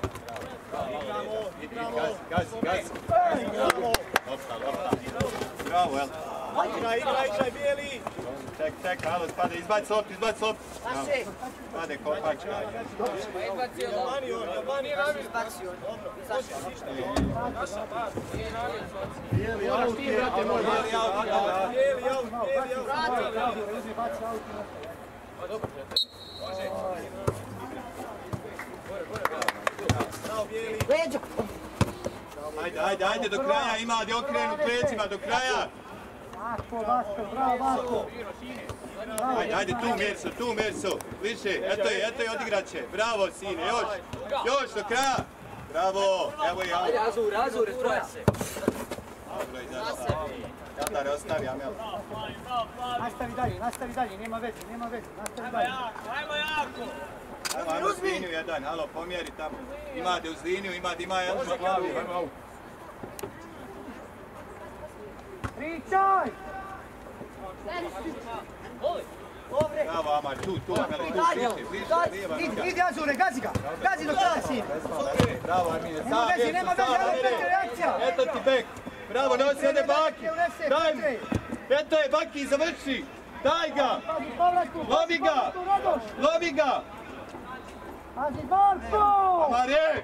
Gazi. Lopta. Bravo, El. Igraj, bijeli! Ček, Alo, spade, izbaci loptu. Spade, kopačka. Jovani, Bijeli aut je, Ajde, do kraja, ima gdje okrenu plećima, do kraja. Vasko, bravo, Vasko. Ajde, tu Merso, više, eto je, odigrat će. Bravo, sine, još do kraja. Bravo, evo je Amel. Azure, troja se. Dobro, izašla. Katar, ostavi Amel. Nastavi dalje, nema veze, nastavi dalje. Ajmo jako! Ajmo uz liniju jedan, alo, pomjeri tamo. Imate uz liniju, ima jedan što glavi. Pričaj! Bravo, Amar, tu, Amel, bliže. Idi Azure, gazi do kraja sin. Bravo, Armine, Nema veze, reakcija. Eto ti bek. Bravo, nosi ode Baki. Daj mu. Eto je Baki, završi. Daj ga. Lovi ga. Pazi, Marko! Amar je.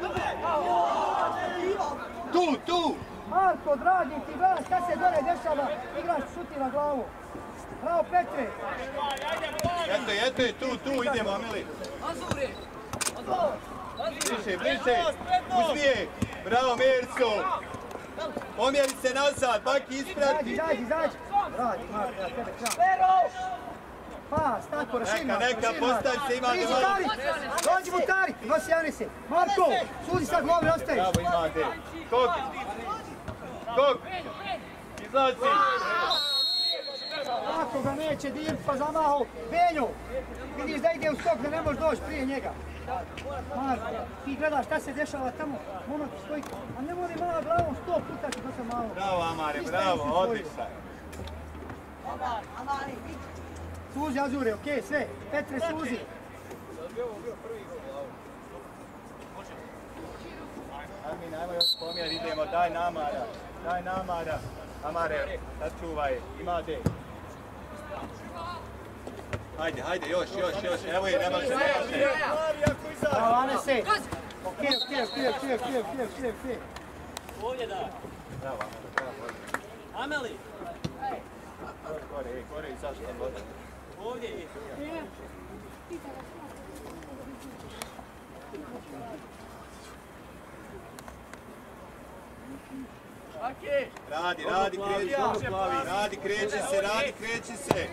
Tu. Marko, dragi ti, gledaš šta se gore dešava, igrač šuti na glavu. Bravo, Petre! Eto je, tu, idemo, Ameli. Azure! Bliže, uzmije. Bravo, Merso. Pomjeri se nazad, Baki isprati. Izađi. Radi, Marko, ja tebe kram. Pas, tako, raširno. Neka, postavi se, ima Butari! Dođi Butari! Nosi Janise. Marko, suzi sad glovi, ostaviš. Bravo, imate. Skok. Izlazi. Ako ga neće divit pa zamaho. Benjo, vidiš da ide u skok, da ne možeš doći prije njega. Marko, ti gledaš šta se dešava tamo, momak stoji, a ne mora mala glavom 100 puta će to malo. Bravo, Amare, bravo, odlično. Suzi, Azure, okej, sve. Petre, suzi. Armin, ajmo još pomjer, idemo, daj namara. Amare, sačuvaj, imate. Ajde, još, evo je, nema se. Bravo, Anese. Okej. Ovdje da. Bravo, Ameli! Gore, izašla voda. Ovdje je. Radi, kreći se.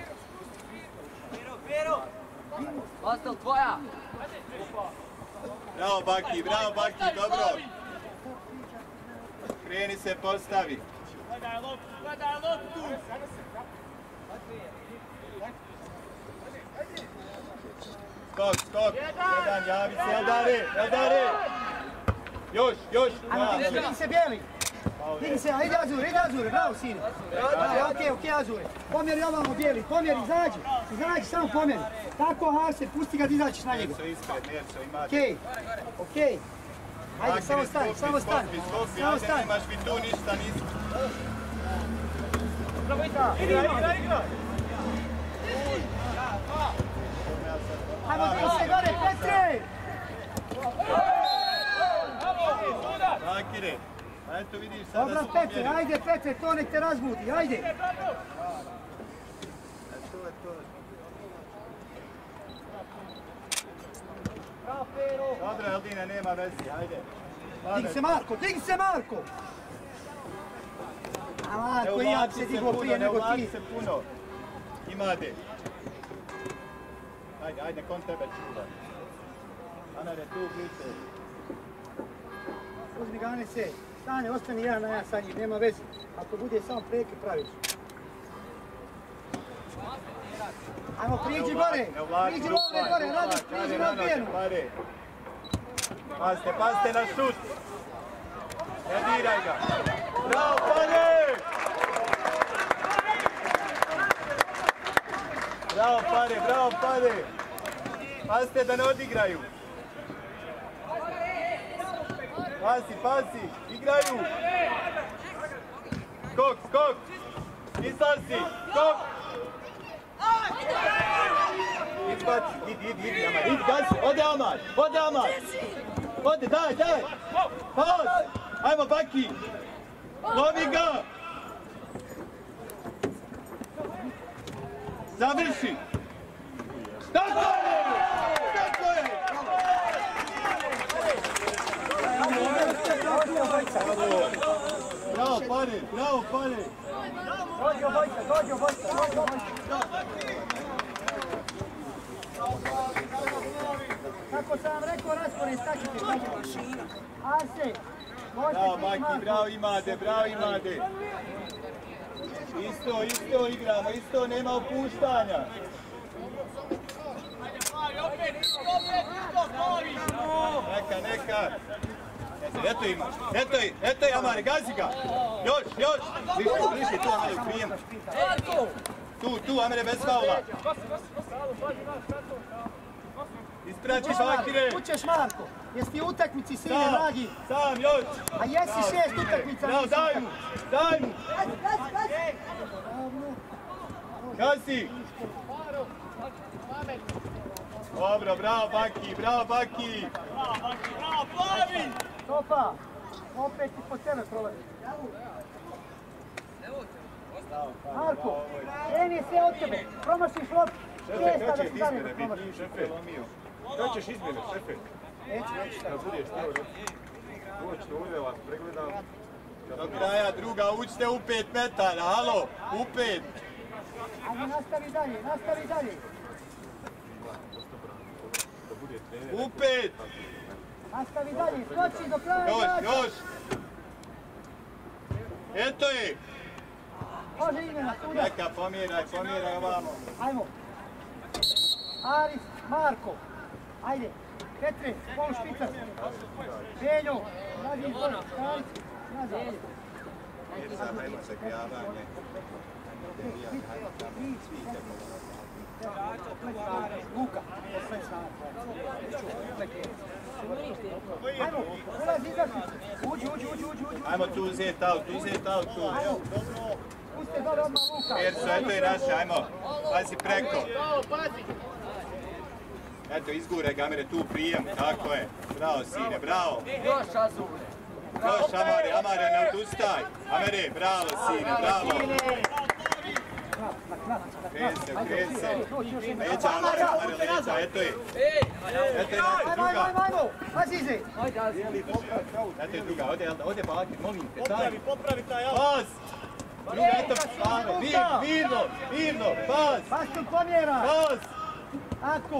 Pastel, tvoja! Bravo Baki, dobro. Kreni se, postavi. Gledaj loptu! Skok. Jedan, javi se, Eldare. Još. Digni se, Bijeli. Digni se, ide Azure, bravo sine. Okej, Azure. Pomjeri ovamo, Bijeli, pomjeri, izađi, samo pomjeri. Tako, Harse, pusti ga da izađeš na njega. Okej. Ajde, samo stani. Nemaš mi tu ništa, nisam. Igra! Ajmo, digni se gore, Petre! Bakire, a eto vidiš sada Dobra, su Petre, ajde Petre, to nek te razbudi, ajde! Bravo, Pero! Dobro, Eldine, nema vezi, ajde. Digni se, Marko! A koji ja se digao prije nego ti. Se puno. Imate. Ajde, kon tebe čuva. Anar je tu bliže. Uzmi ga, Anese. Stane, ostani jedan na jedan sa njim, nema veze. Ako bude samo preke, praviš. Ajmo, priđi gore. Priđi gore, Radić, priđi na odbijenu. Pazite na šut. Ne diraj ga. Bravo, Pare! Bravo, Pare! Pazite da ne odigraju. Pazi, igraju. Skok. Izlazi, skok. Izbaci, idi, Amar, idi, gazi, ode Amar. Ode, daj. Pas, ajmo Baki. Lovi ga. Završi. Tako je. Bravo, Pare. Dođi obojca. Kako sam vam rekao, raspored, stakite. Arse, Bravo, Baki, bravo imade. Isto igramo, isto nema opuštanja. Neka. Eto je, Amare, gazi ga. Još. Bliže, tu Amare u prijem. Tu, Amare, bez faula. Ispraćiš Bakire. Kućeš, Marko. Jesi ti u utakmici, sine, dragi? Sam, još. A jesi 6 utakmica. Bravo, daj mu. Gazi. Dobro, bravo Baki. Bravo, Plavi. Topa, opet i po tebe prolazi. Marko, kreni sve od tebe. Promašiš loptu. Šefe, kad će izmjene biti? Šefe, kad ćeš izmjene, šefe? Neću. Da budeš teo, doći ovdje vas pregledam. Do kraja druga, uđite u 5 metara, halo, u 5. Ajde, nastavi dalje. U 5. Nastavi dalje, skoči do kraja igrača. Još. Eto je. Može imena, suda. Neka, pomjeraj ovamo. Ajmo. Aris, Marko. Ajde. Petre, pol špicar. Beljo, radi izbor, Starić, nazad. Nema se grijavanje. Luka. Ajmo, ulazi izašnicu. Uđi. Ajmo tu uzeti auto. Ajmo. Puste dole odmah Luka. Perso, eto je naše, ajmo. Pazi preko. Eto, izgure ga, Amare, tu prijem, tako je. Bravo, sine, bravo. Još Azure. Još, Amare, ne odustaj. Amare, bravo, sine, bravo. Kreni se. Leđa, Amare, leđa, eto je. Eto je naša druga. Ajmo, Azize. Eto je druga, ode Bakir, molim te, daj. Popravi taj auto. Pas! Druga, eto, mirno, pas! Pas tu pomjera. Pas! Ako.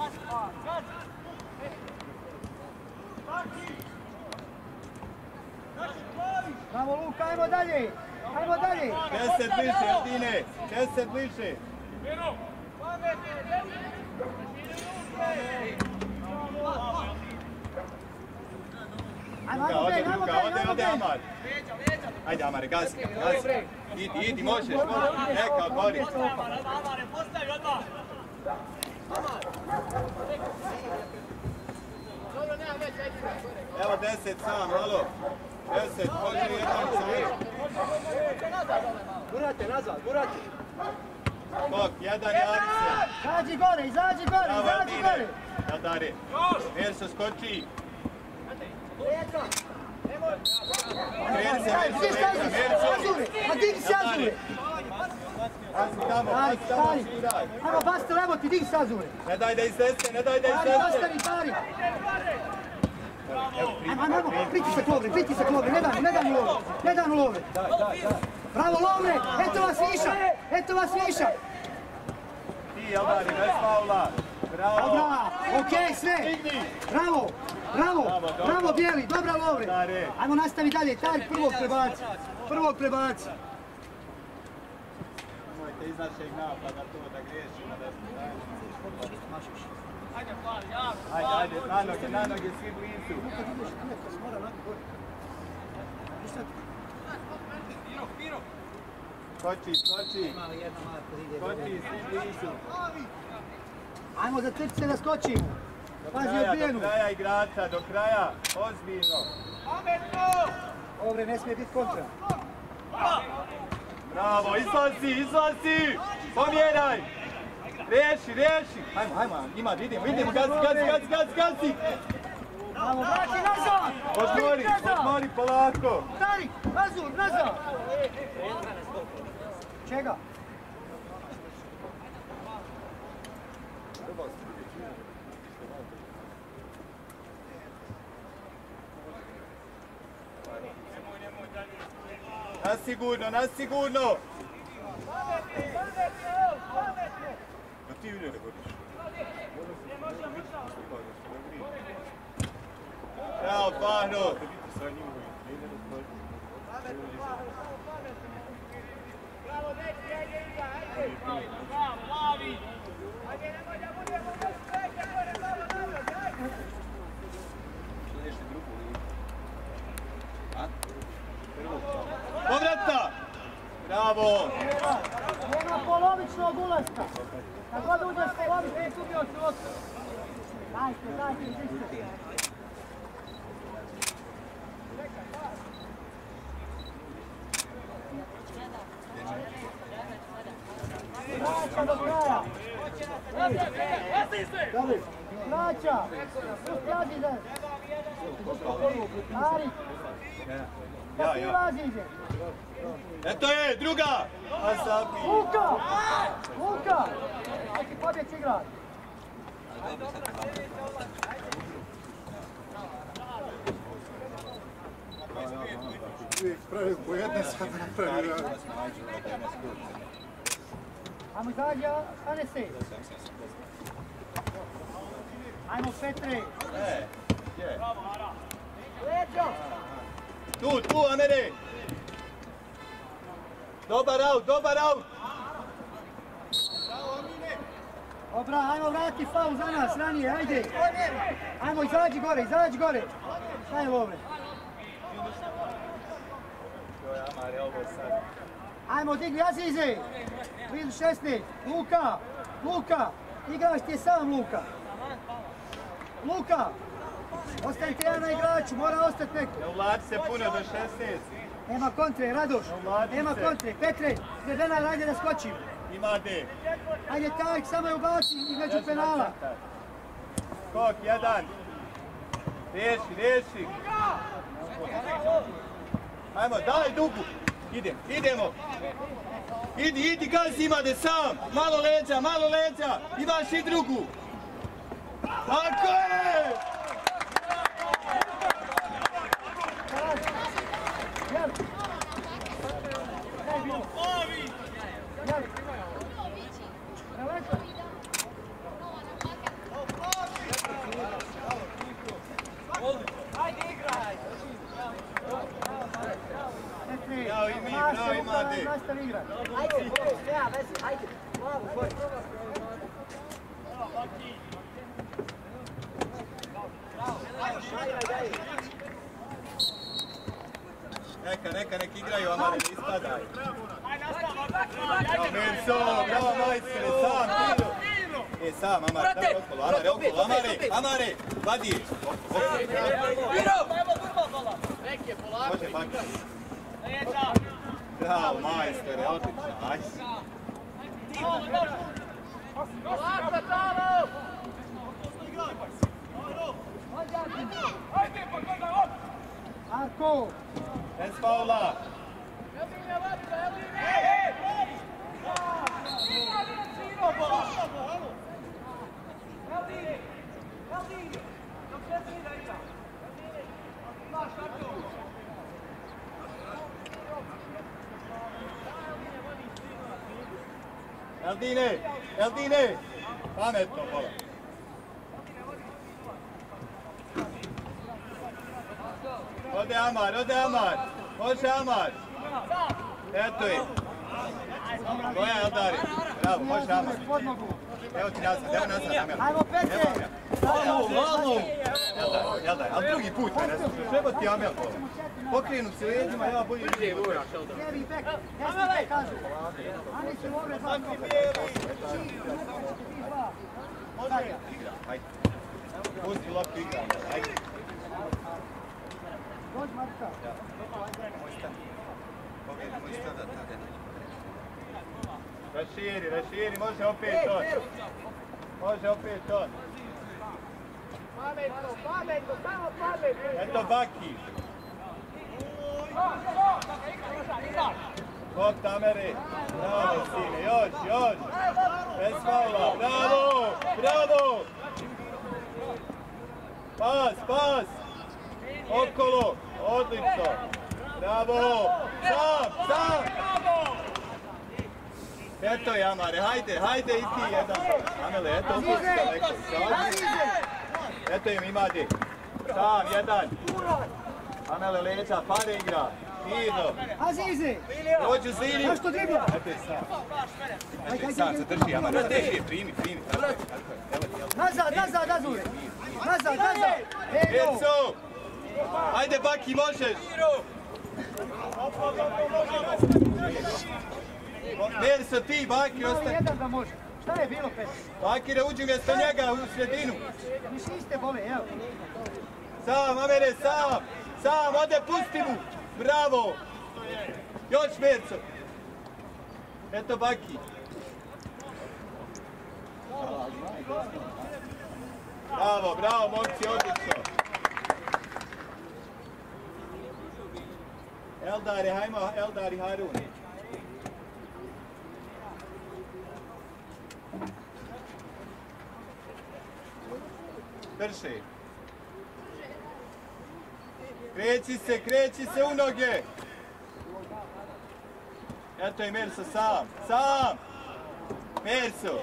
Bravo Luka, ajmo dalje. 10 bliže, Erdine, 10 bliže. Ode Amar. Ajde Amare, gazi. Idi, možeš. Neka, odmori. Amare, postavi odmah. Evo 10 sam, halo. 10, može jedan sam. Gurate. Skok, jedan je Arise. Izađi gore. Jadare. Merso skoči. Kreni se, Merso. A digi se Azure. Pazi tamo, sviraj. Ajmo, Bastel, evo ti, digi se Azure. Ne daj da izleste. Tari. Ajmo, pritisak lovre, ne dan u love. Bravo Lovre, eto vas višak, eto vas višak. Ti, Albari, bez faula. Bravo. Dobra, okej, sve. Bravo, bravo, bravo Bijeli, dobra Lovre. Ajmo nastavi dalje, taj prvog prebaci. Nemojte iz našeg napada to da griješimo, da smo zajednici. Ajde, na noge, svi blizu. Skoči, svi blizu. Ajmo za trčice da skočimo. Pazi odbijenu. Do kraja igrača, do kraja, ozbiljno. Ovdje ne smije biti kontra. Bravo, izlazi, pomjeraj. Riješi. Hajmo, vidimo, gazi. Bravo, vrati nazad! Odmori, polako. Tarik, Azur, nazad! Čega? Nasigurno! Ti ne godiš. Bravo, Fahro! Povrata! Bravo! Nema polovičnog ulaska. Kad god uđeš polovično, izgubio si loptu. Dajte, čiste. Vraća do kraja. Vraća. Usprazi se. Ari. Da ti ulaziđe. Eto je, druga! Luka! Aj ti pobjeć igrat. Uvijek pravim po jedne, sad napravim. Ajmo izađi, stane se. Ajmo Petre. Leđo! Tu, Amere! Dobar aut! Dobra, ajmo vrati faul za nas, ranije, ajde! Ajmo, izađi gore! Šta je Lovre? Ajmo, digli Azize! Blizu 16, Luka! Igraš ti je sam, Luka! Ostavite jedan na igraču, mora ostati neko. Ne uvlači se puno do 16. Nema kontre, Radoš. Nema kontre. Petre, Srebrena, ajde da skočim. Imate. Ajde, Tarik, samo je ubaci između penala. Skok, jedan. Riješi. Ajmo, daj dugu. Idemo. Idi, gazi Imade, sam. Malo leđa. Imaš i drugu. Tako je! Bravo, Imade. Ajde, bravo, Gori. Neka igraju, Amare, ne ispadaju. Bravo, Merso, bravo, majstere, sam, Tino. Sam, Amare, Amare, vadi. Može, baki. Bravo, majstere, odlično, ajde. Marko! Bez faula! Eldine! Pametno, pola. Ode Amar! Može Amar! Eto je! Koja je Eldari? Bravo, može Amar! Evo ti nazad, Amel! Ajmo Petre! Malo! Eldar, ali drugi put me ne slušaš, treba ti Amel pola. Pokrenu se leđima, ja bolje vidim. Lijevi bek, desni bek kažu. Ani su ovdje dva kopa. Hajde. Pusti loptu igramo, hajde. Dođi Matica. Raširi, može opet on. Pametno, samo pametno. Eto Baki. Kop Tamere. Bravo sine, još. Bez faula, bravo. Pas. Okolo, odlično. Bravo. Sam. Eto je Amare, hajde i ti jedan. Amele, eto opet. Eto im Imadi. Sam, jedan. Amele leđa, pare igra. Mirno. Azizi! Dođu s liniju. Zašto dribla? Eto je sam. Eto je sam, se drži Amare. Primi. Nazad, Azure! Nazad! Erco! Ajde Baki, možeš! Merso ti, Baki, ostaje. Jedan da može. Šta je bilo, Petre? Bakire, uđi mjesto njega u sredinu. Više iste bole, evo. Sam, Amere, sam, ode, pusti mu. Bravo. Još Merso. Eto Baki. Bravo, momci, odlično. Eldari, Harun. Drži. Kreći se u noge. Eto je Merso sam. Merso.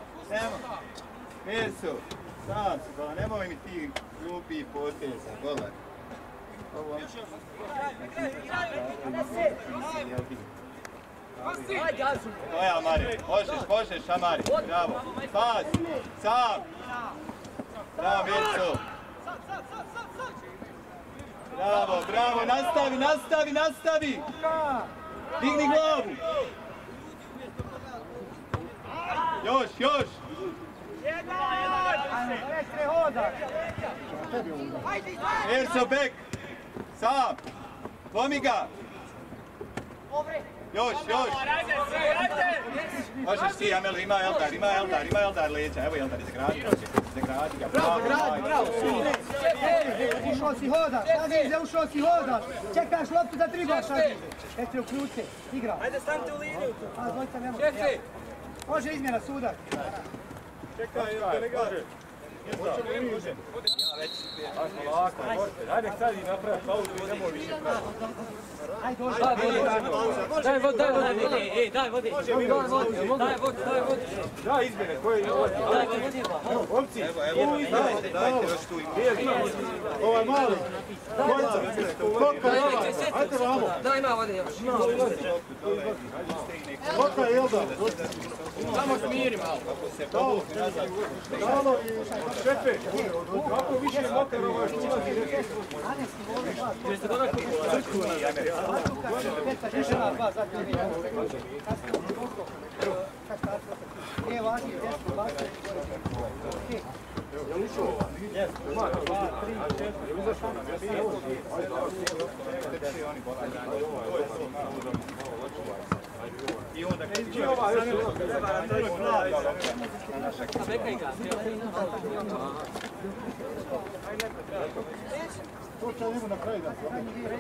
Merso. Sam se gola, nemoj mi ti glupi poteza, gola. To je Amari, možeš Amari, bravo. Pas, sam. Bravo Merso. Bravo, nastavi. Digni glavu. Još. Petre, hoda! Erso bek. Sam. Lomi ga. Još. Možeš ti, Amel, ima Eldar leđa. Evo Eldar, izgradi ga. Bravo! Ušao si hodaš, Azize, čekaš loptu da dribaš, Azize. Petre, uključe, igra. Ajde, stanite u liniju. Dvojca ne može. Može izmjena, sudar. Čekaj, da ne gaže. Ajde, sad i napravi pauzu i nemoj više pravi. Ajde, dođe. Daj vodi. Daj vodi. Da, izmjene, koje je ovo? Ovci, Dajte još tu ima. ovaj mali. Koka je Elda, ajde vamo. Da, ima vodi još. Koka je Elda. Samo smiri malo. Dalo i šefe. Kako više motor ovo što ulazi neki. Jeste do nekog crku? Nije važnije, desno, važnije. Je li ušao ova? Jes, 2, 3, 4. Je li izašao? I onda kad I ova još Čekaj ga. to će njemu na kraju da se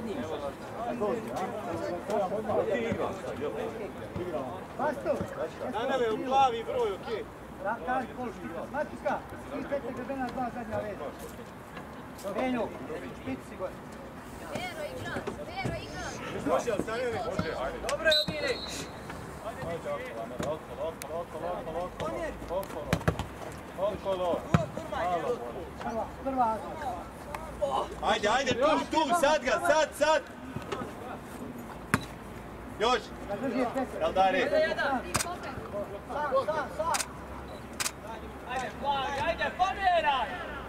ti igra. Pastor! Naneve u plavi broj, okej. Kaži koški. Matica, ti Petre Grbena, dva zadnja reda. Benjo, špici si gore. Vero igra. Može, ali stanjeni. Dobro je, Obini. Okolo. Prva. Ajde, tu, sad ga, sad. Još. Eldari. Sam. Ajde, pomjeraj!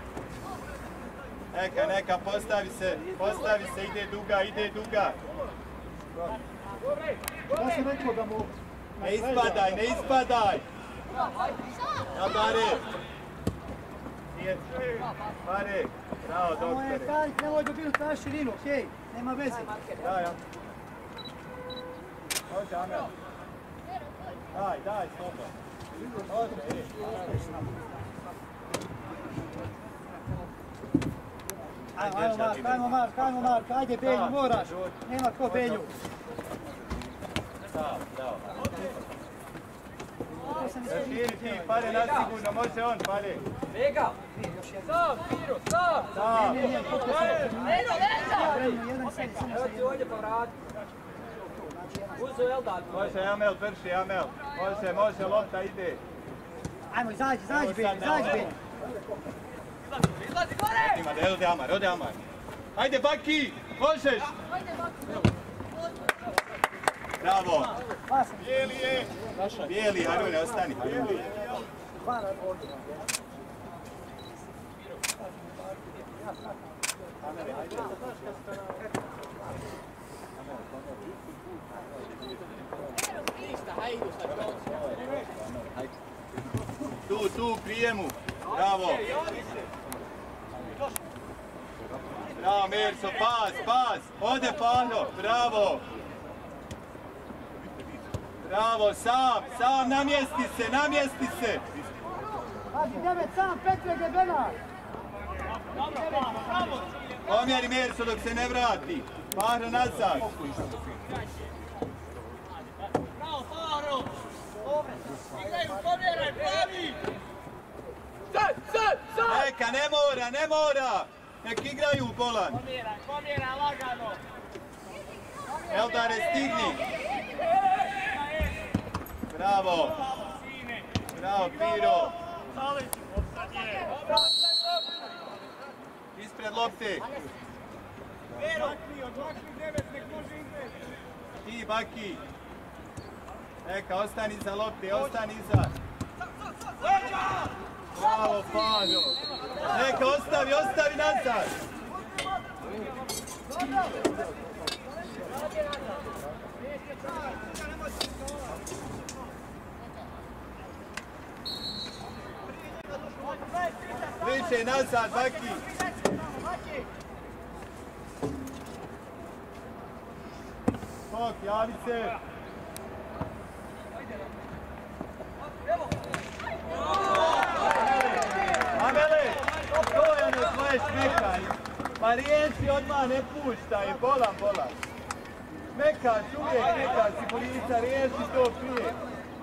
Neka, postavi se, ide duga. Ja sam rekao da mogu. Ne ispadaj! Eldari. Pare, bravo, doktore. Nemoj dobiti na širinu, okej, nema veze. Ja. Može, Amel. Daj, slobodno. Može, Ajmo Mark, ajde Belju, moraš. Nema ko Belju. Bravo. Širi ti, pare nasigurno, može on, pare. Vega! Sam, Piro, sam! Ne, Evo ti ovdje pa vrati. Uzo Eldar. Može, Amel, vrši, Amel. Može, lopta ide. Ajmo, izađi Belju. Izlazi gore! Ode Amar. Ajde, Baki, možeš! Bravo! Bijeli, Harune, ostani. Tu, prijemu. Bravo. Bravo, Merso, pas. Ode, Pano, bravo. Bravo, sam, namjesti se. Pazi, 9 sam, Petre Debena. Pomjeri Merso dok se ne vrati. Pano nazad. Bravo, Paro! Igraju, pomjeraj, pravi! Sad! Neka, ne mora. Nek igraju u bolan. Pomjeraj, lagano! Eldare, stigni. Bravo, Piro. Ispred lopte. Ti, Baki. Neka, ostani iza lopte, Bravo, Pano. Neka, ostavi nazad. Više nazad, Baki. Skok, javi se. Amele, to je ono tvoje šmekaj. Pa riješi odmah, ne puštaj, bolan. Smekaš, uvijek smekaš, si polica, riješi to prije.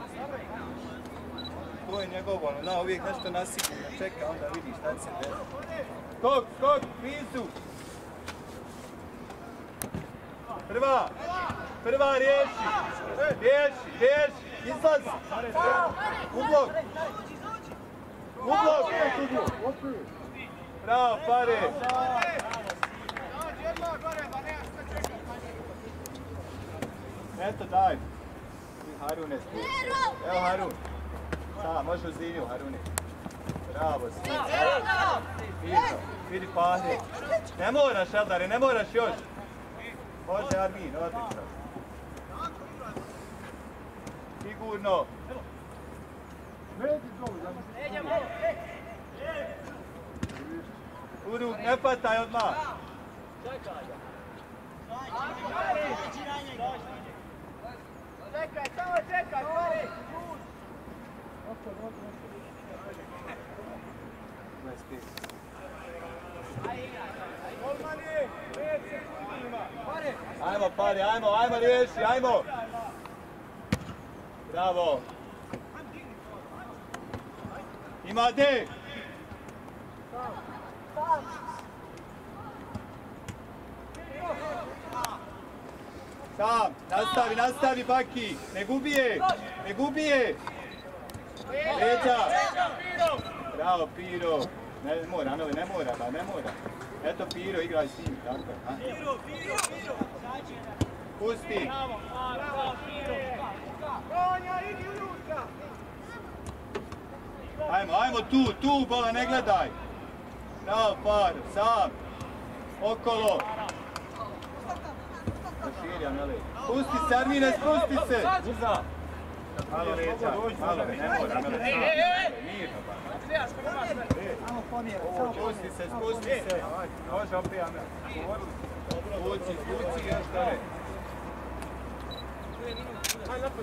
To je njegovo, uvijek nešto nasigurno čeka, onda vidiš šta se desi. Skok, krizu. Prva riješi, izlazi. U blok. Bravo, Pare. Eto, daj. Harune, spusti. Evo Harun. Može u zinju, Harune. Bravo si. Vidi Pahre. Ne moraš, Eldare, ne moraš još. Može Armin, odlično. Sigurno. Uruk, ne pataj odmah. Čekaj, Pari! Ajmo, Pari, ajmo riješi, ajmo! Bravo! Ima D! Sam, nastavi Baki, ne gubi je. Leđa. Bravo Piro. Ne mora. Eto Piro, igraj s njim, tako je. Pusti. Ajmo tu, bola, ne gledaj. Bravo Par, sam. Okolo. Pusti se, Armine, spusti se! Malo leđa, ne mora. Mirno ba. Spusti se. Može opet, Amer. Spuci, još dole. Ajde napad.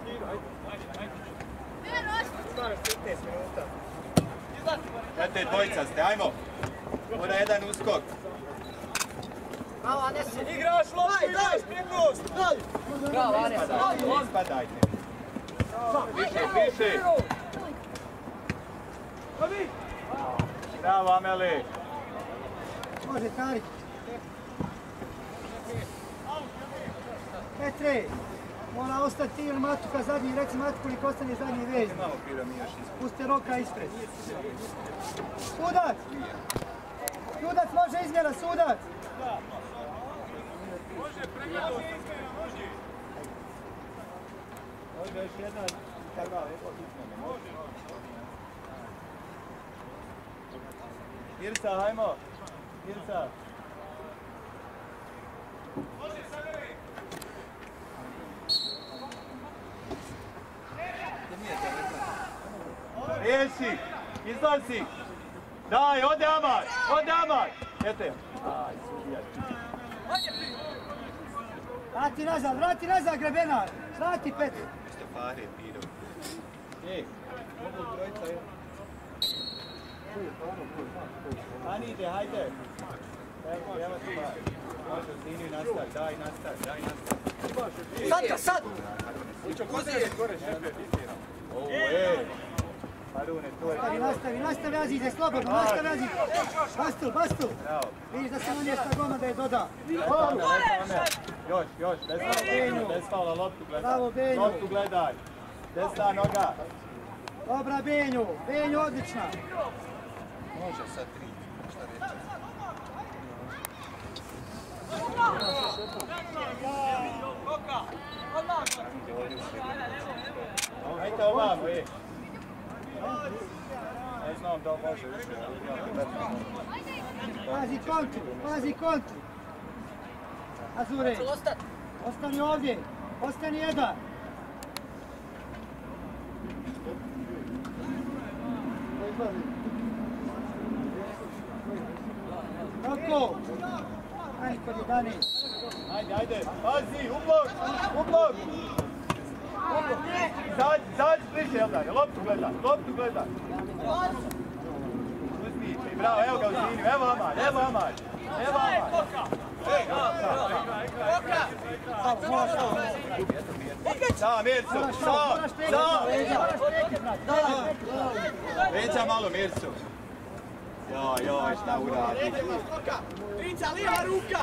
Stvarno 15 minuta. Eto je dvojica ste, ajmo. Mora jedan uskok. Bravo, Anesi! Igraš loptu, igraš prednost! Bravo, Anes! Ispadajte. Više. Bravo, Ameli. Može, Tarik. Petre, mora ostati ti ili Matuka zadnji, reci Matuku nek ostane zadnji vez. Malo Piro mi još ispred. Pusti Roka ispred. Sudac! Sudac može izmjena, sudac! Može, pregledao sam izmjena, može! Može još jedna, tako da, lijepo hitno. Može. Irsa, hajmo. Irsa. Može, sagledaj! Riješi, izlazi. Daj, ode Amar. Eto je. Aj, sudija. Vrati nazad, Grebenar! Vrati, Petre! Isto Fahre, Piro. Mogu trojica, je. Anide, hajde. Evo ti ba. Može, Zinu nastavi, daj nastavi. Sad! Ovo, Harune, to je... Nastavi Azize, slobodno, nastavi Azize! Bastul! Bravo. Vidiš da se namješta goma da je doda. Još, bez faula, loptu gledaj. Bravo, Benju. Loptu gledaj. Desna noga. Dobra, Benju, odlična. Može sad 3, šta reći. Ajde ovamo, Ne znam da li može više. Pazi kontru. Azure, ostani ovdje, ostani jedan. Roko, ajde kod 11. Ajde, pazi, ublog. Zađi bliže, Eldar, loptu gledaj. Uzmi, bravo, evo ga u Zini, evo Amar. Sam, Mircu, sam! Veća malo, Mircu. Joj, šta uradi? Trica, lijeva ruka!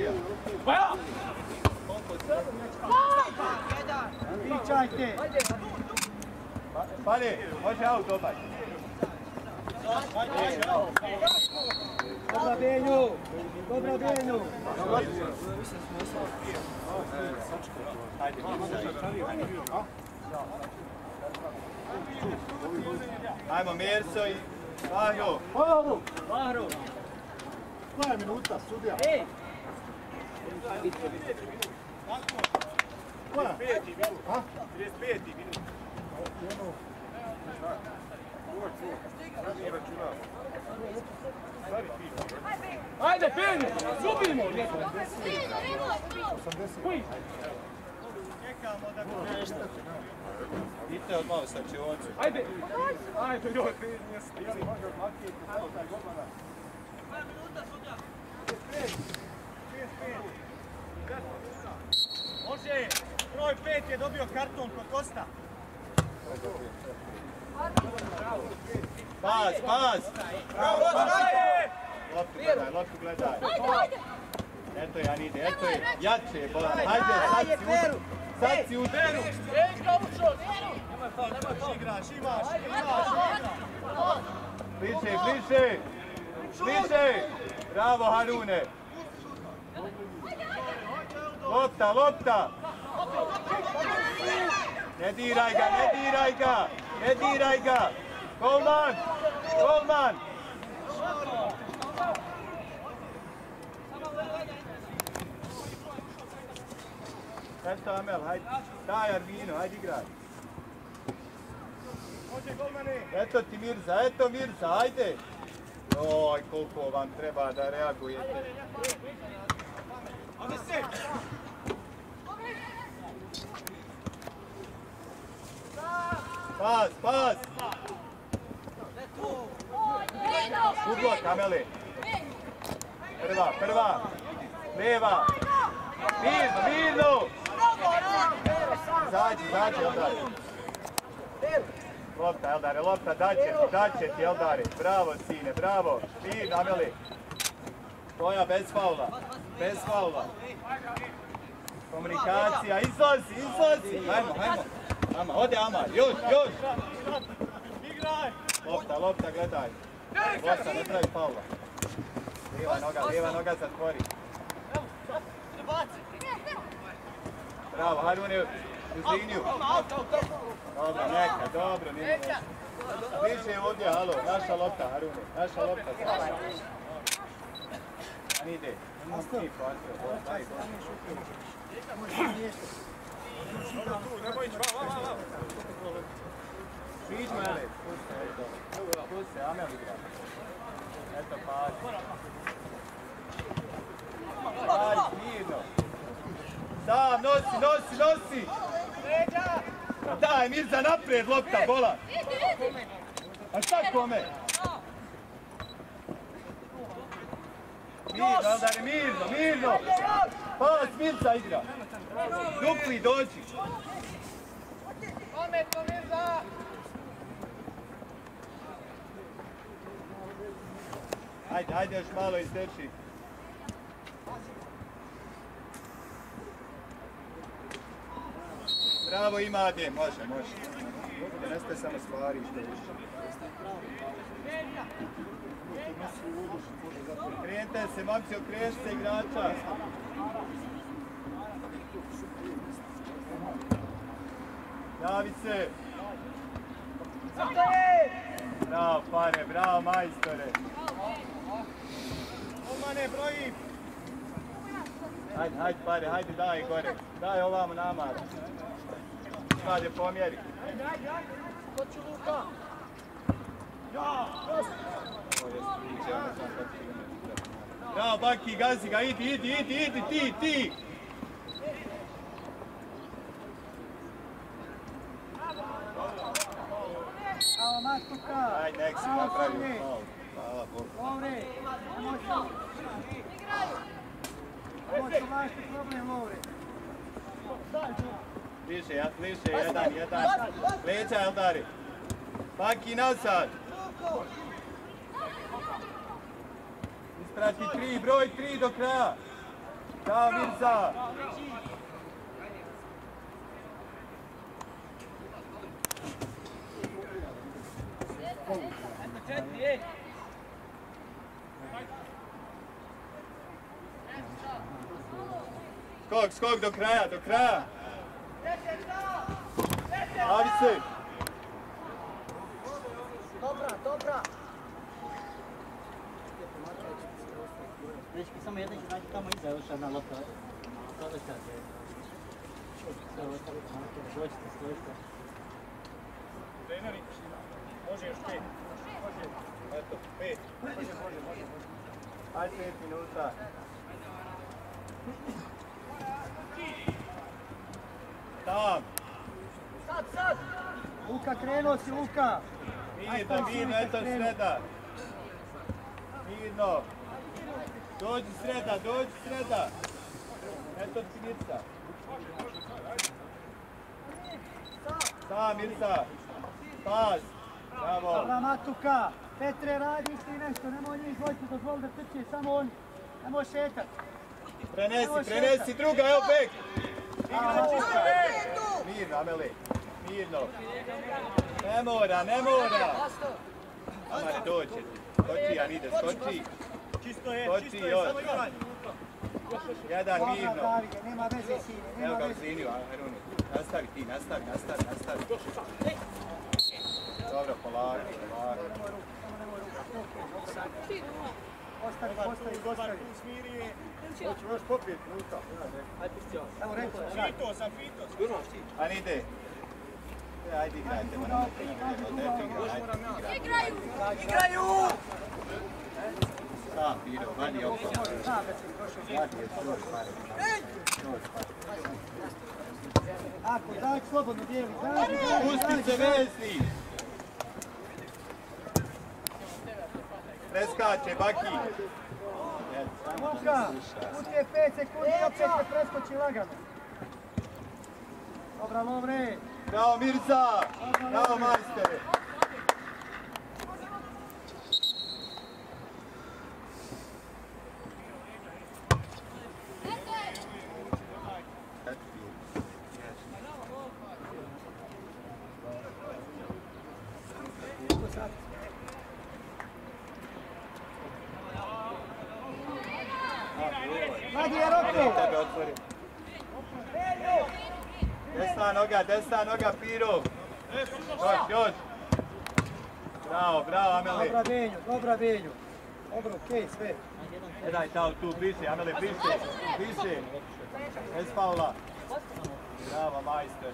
Pričajte! Pali, može aut dobaj. Dobra Benju! Ajmo Mirco i Vahro. Vahro! Koja je minuta, sudija? Koja? 35 minut. Ajde, Benju, zubimo! Čekamo da ga nešto. Idite odmah u sačivoncu. Ajde, joj, Može, broj 5 je dobio karton kod Kosta. Pas! Bravo, Loptu gledaj. Eto je, Anide, eto je. Jače, Bolan. Hajde, sad si u teru. Igraš, imaš. Bliže. Bravo, Harune. Lopta. Ne diraj ga. Golman. Nešto, Amel, hajde. Daj Armino, hajde igraj. Eto ti Mirza, hajde. Joj, koliko vam treba da reagujete. Pas. Ublok, Ameli. Prva. Leva. Mirno. Zađi, Eldare. Lopta, Eldare, daće ti, Eldare. Bravo, sine, bravo. Mirno, Ameli. Tvoja bez faula. Komunikacija, izlazi. Hajmo, ode Amar, još. Lopta, gledaj. Lopta, ne pravi faula. Lijeva noga zatvori. Bravo, Harune, uz liniju. Dobro, nije nešto. Više je ovdje, halo, naša lopta, Harune, Anide, Puste, Amel igra. Eto, Ajde, mirno. Sam, nosi. Daj, Mirza, naprijed, lopta, bola. A šta kome? Mirno. Pas, Mirza igra. Dupli, dođi. Ajde još malo isteči. Bravo, Imade, može. Ne ste samo stvari što više. Okrenite se, momci, okrenite se igrača. Javi se. Bravo, Pare, bravo, majstore. Omane, broji. Hajde, Pare, hajde, daj gore. Daj ovamo namara. Hajde, pomjeri. Hoću Luka. Bravo, Baki, gazi ga, idi, ti. Bravo, Matuka. Ajde, nek si napravio faul. Hvala Bogu. Lovre, nemoj se vašti problem, Lovre. Bliže, jedan. Leđa, Eldari. Baki nazad. Isprati 3, broj 3 do kraja. Ćao, Mirza. Skok do kraja. Javi se. Dobra. Dečki, samo jedan će naći tamo iza, još jedna lopta. Sada šta se... Sve ovo stavite, dođite, stojite. Treneri, može još 5. Eto, 5. Može. Ajde 5 minuta. Tam. Sad. Luka, krenuo si, Luka. Mirno, eto sreda. Mirno. Dođi sreda. Eto ti Mirza. Sam, Mirza. Pas. Bravo. Dobra, Matuka. Petre, radi ti nešto, nemoj njih dvojiti, dozvoli da trče, samo on. Nemoj šetat. Prenesi druga, evo bek! Mirno, Ameli, mirno. Ne mora. Amare, doće ti. Skoči, Anide, skoči. Čisto je, samo igranje. Jedan, mirno. Davide, nema veze sine, Evo nema ga veze. uzvinio, Arune. Nastavi ti, nastavi. Dobro, polako. Postavi. Smiri je. Hoću još popijeti minuta. Evo rekao, Fito sam. Anide. Ajde, igrajte. Igraju! Sam, Piro, vadi oko. Ako, daj slobodno dijeli, Pusti se, Vesni! Preskače, Baki. Luka, utije 5 sekundi, opet se preskoči lagano. Dobra, Lovre. Bravo, Mirza! Bravo, majstere! Mlađi je Roko. Tebe otvori. Desna noga, Piro. Još. Bravo, Ameli. Dobra Benju. Dobro, okej, sve. Ne daj tao tu, bliže, Ameli, bliže. Bez faula. Bravo, majstere.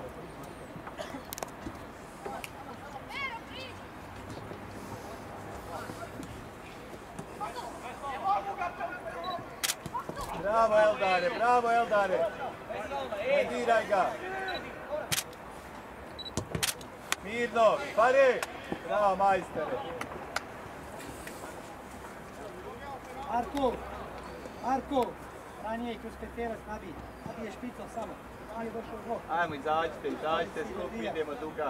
Bravo Eldare. Ne diraj ga. Mirno, pare. Bravo majstere. Arko, ranije kroz peterac nabije špicom samo. Ali je došao blok. Ajmo, izađite, skupi, idemo duga.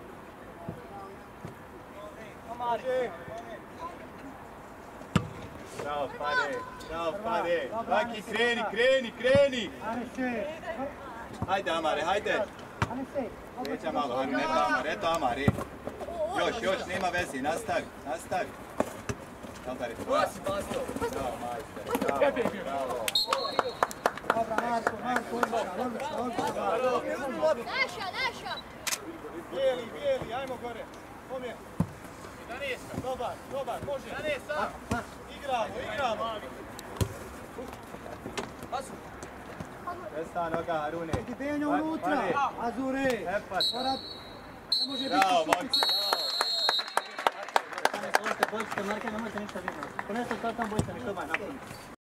Bravo, pare. Baki, kreni. Hajde, Amare, hajde. Veća malo, Haru, eto Amare. Još, nema veze, nastavi. Eldare, bravo, majstere, bravo. Dobra, Marko, odlično. Naša! Bijeli, ajmo gore. Kom je? Dobar, može. Igramo. Desna noga, Harune. Idi Benjo unutra, Azure. Ne može biti Bravo, šupica. momci, bravo. Bojite, Marke, nemojte ništa vidjeti. Ako nešto sad tam bojite, ništa maj napraviti.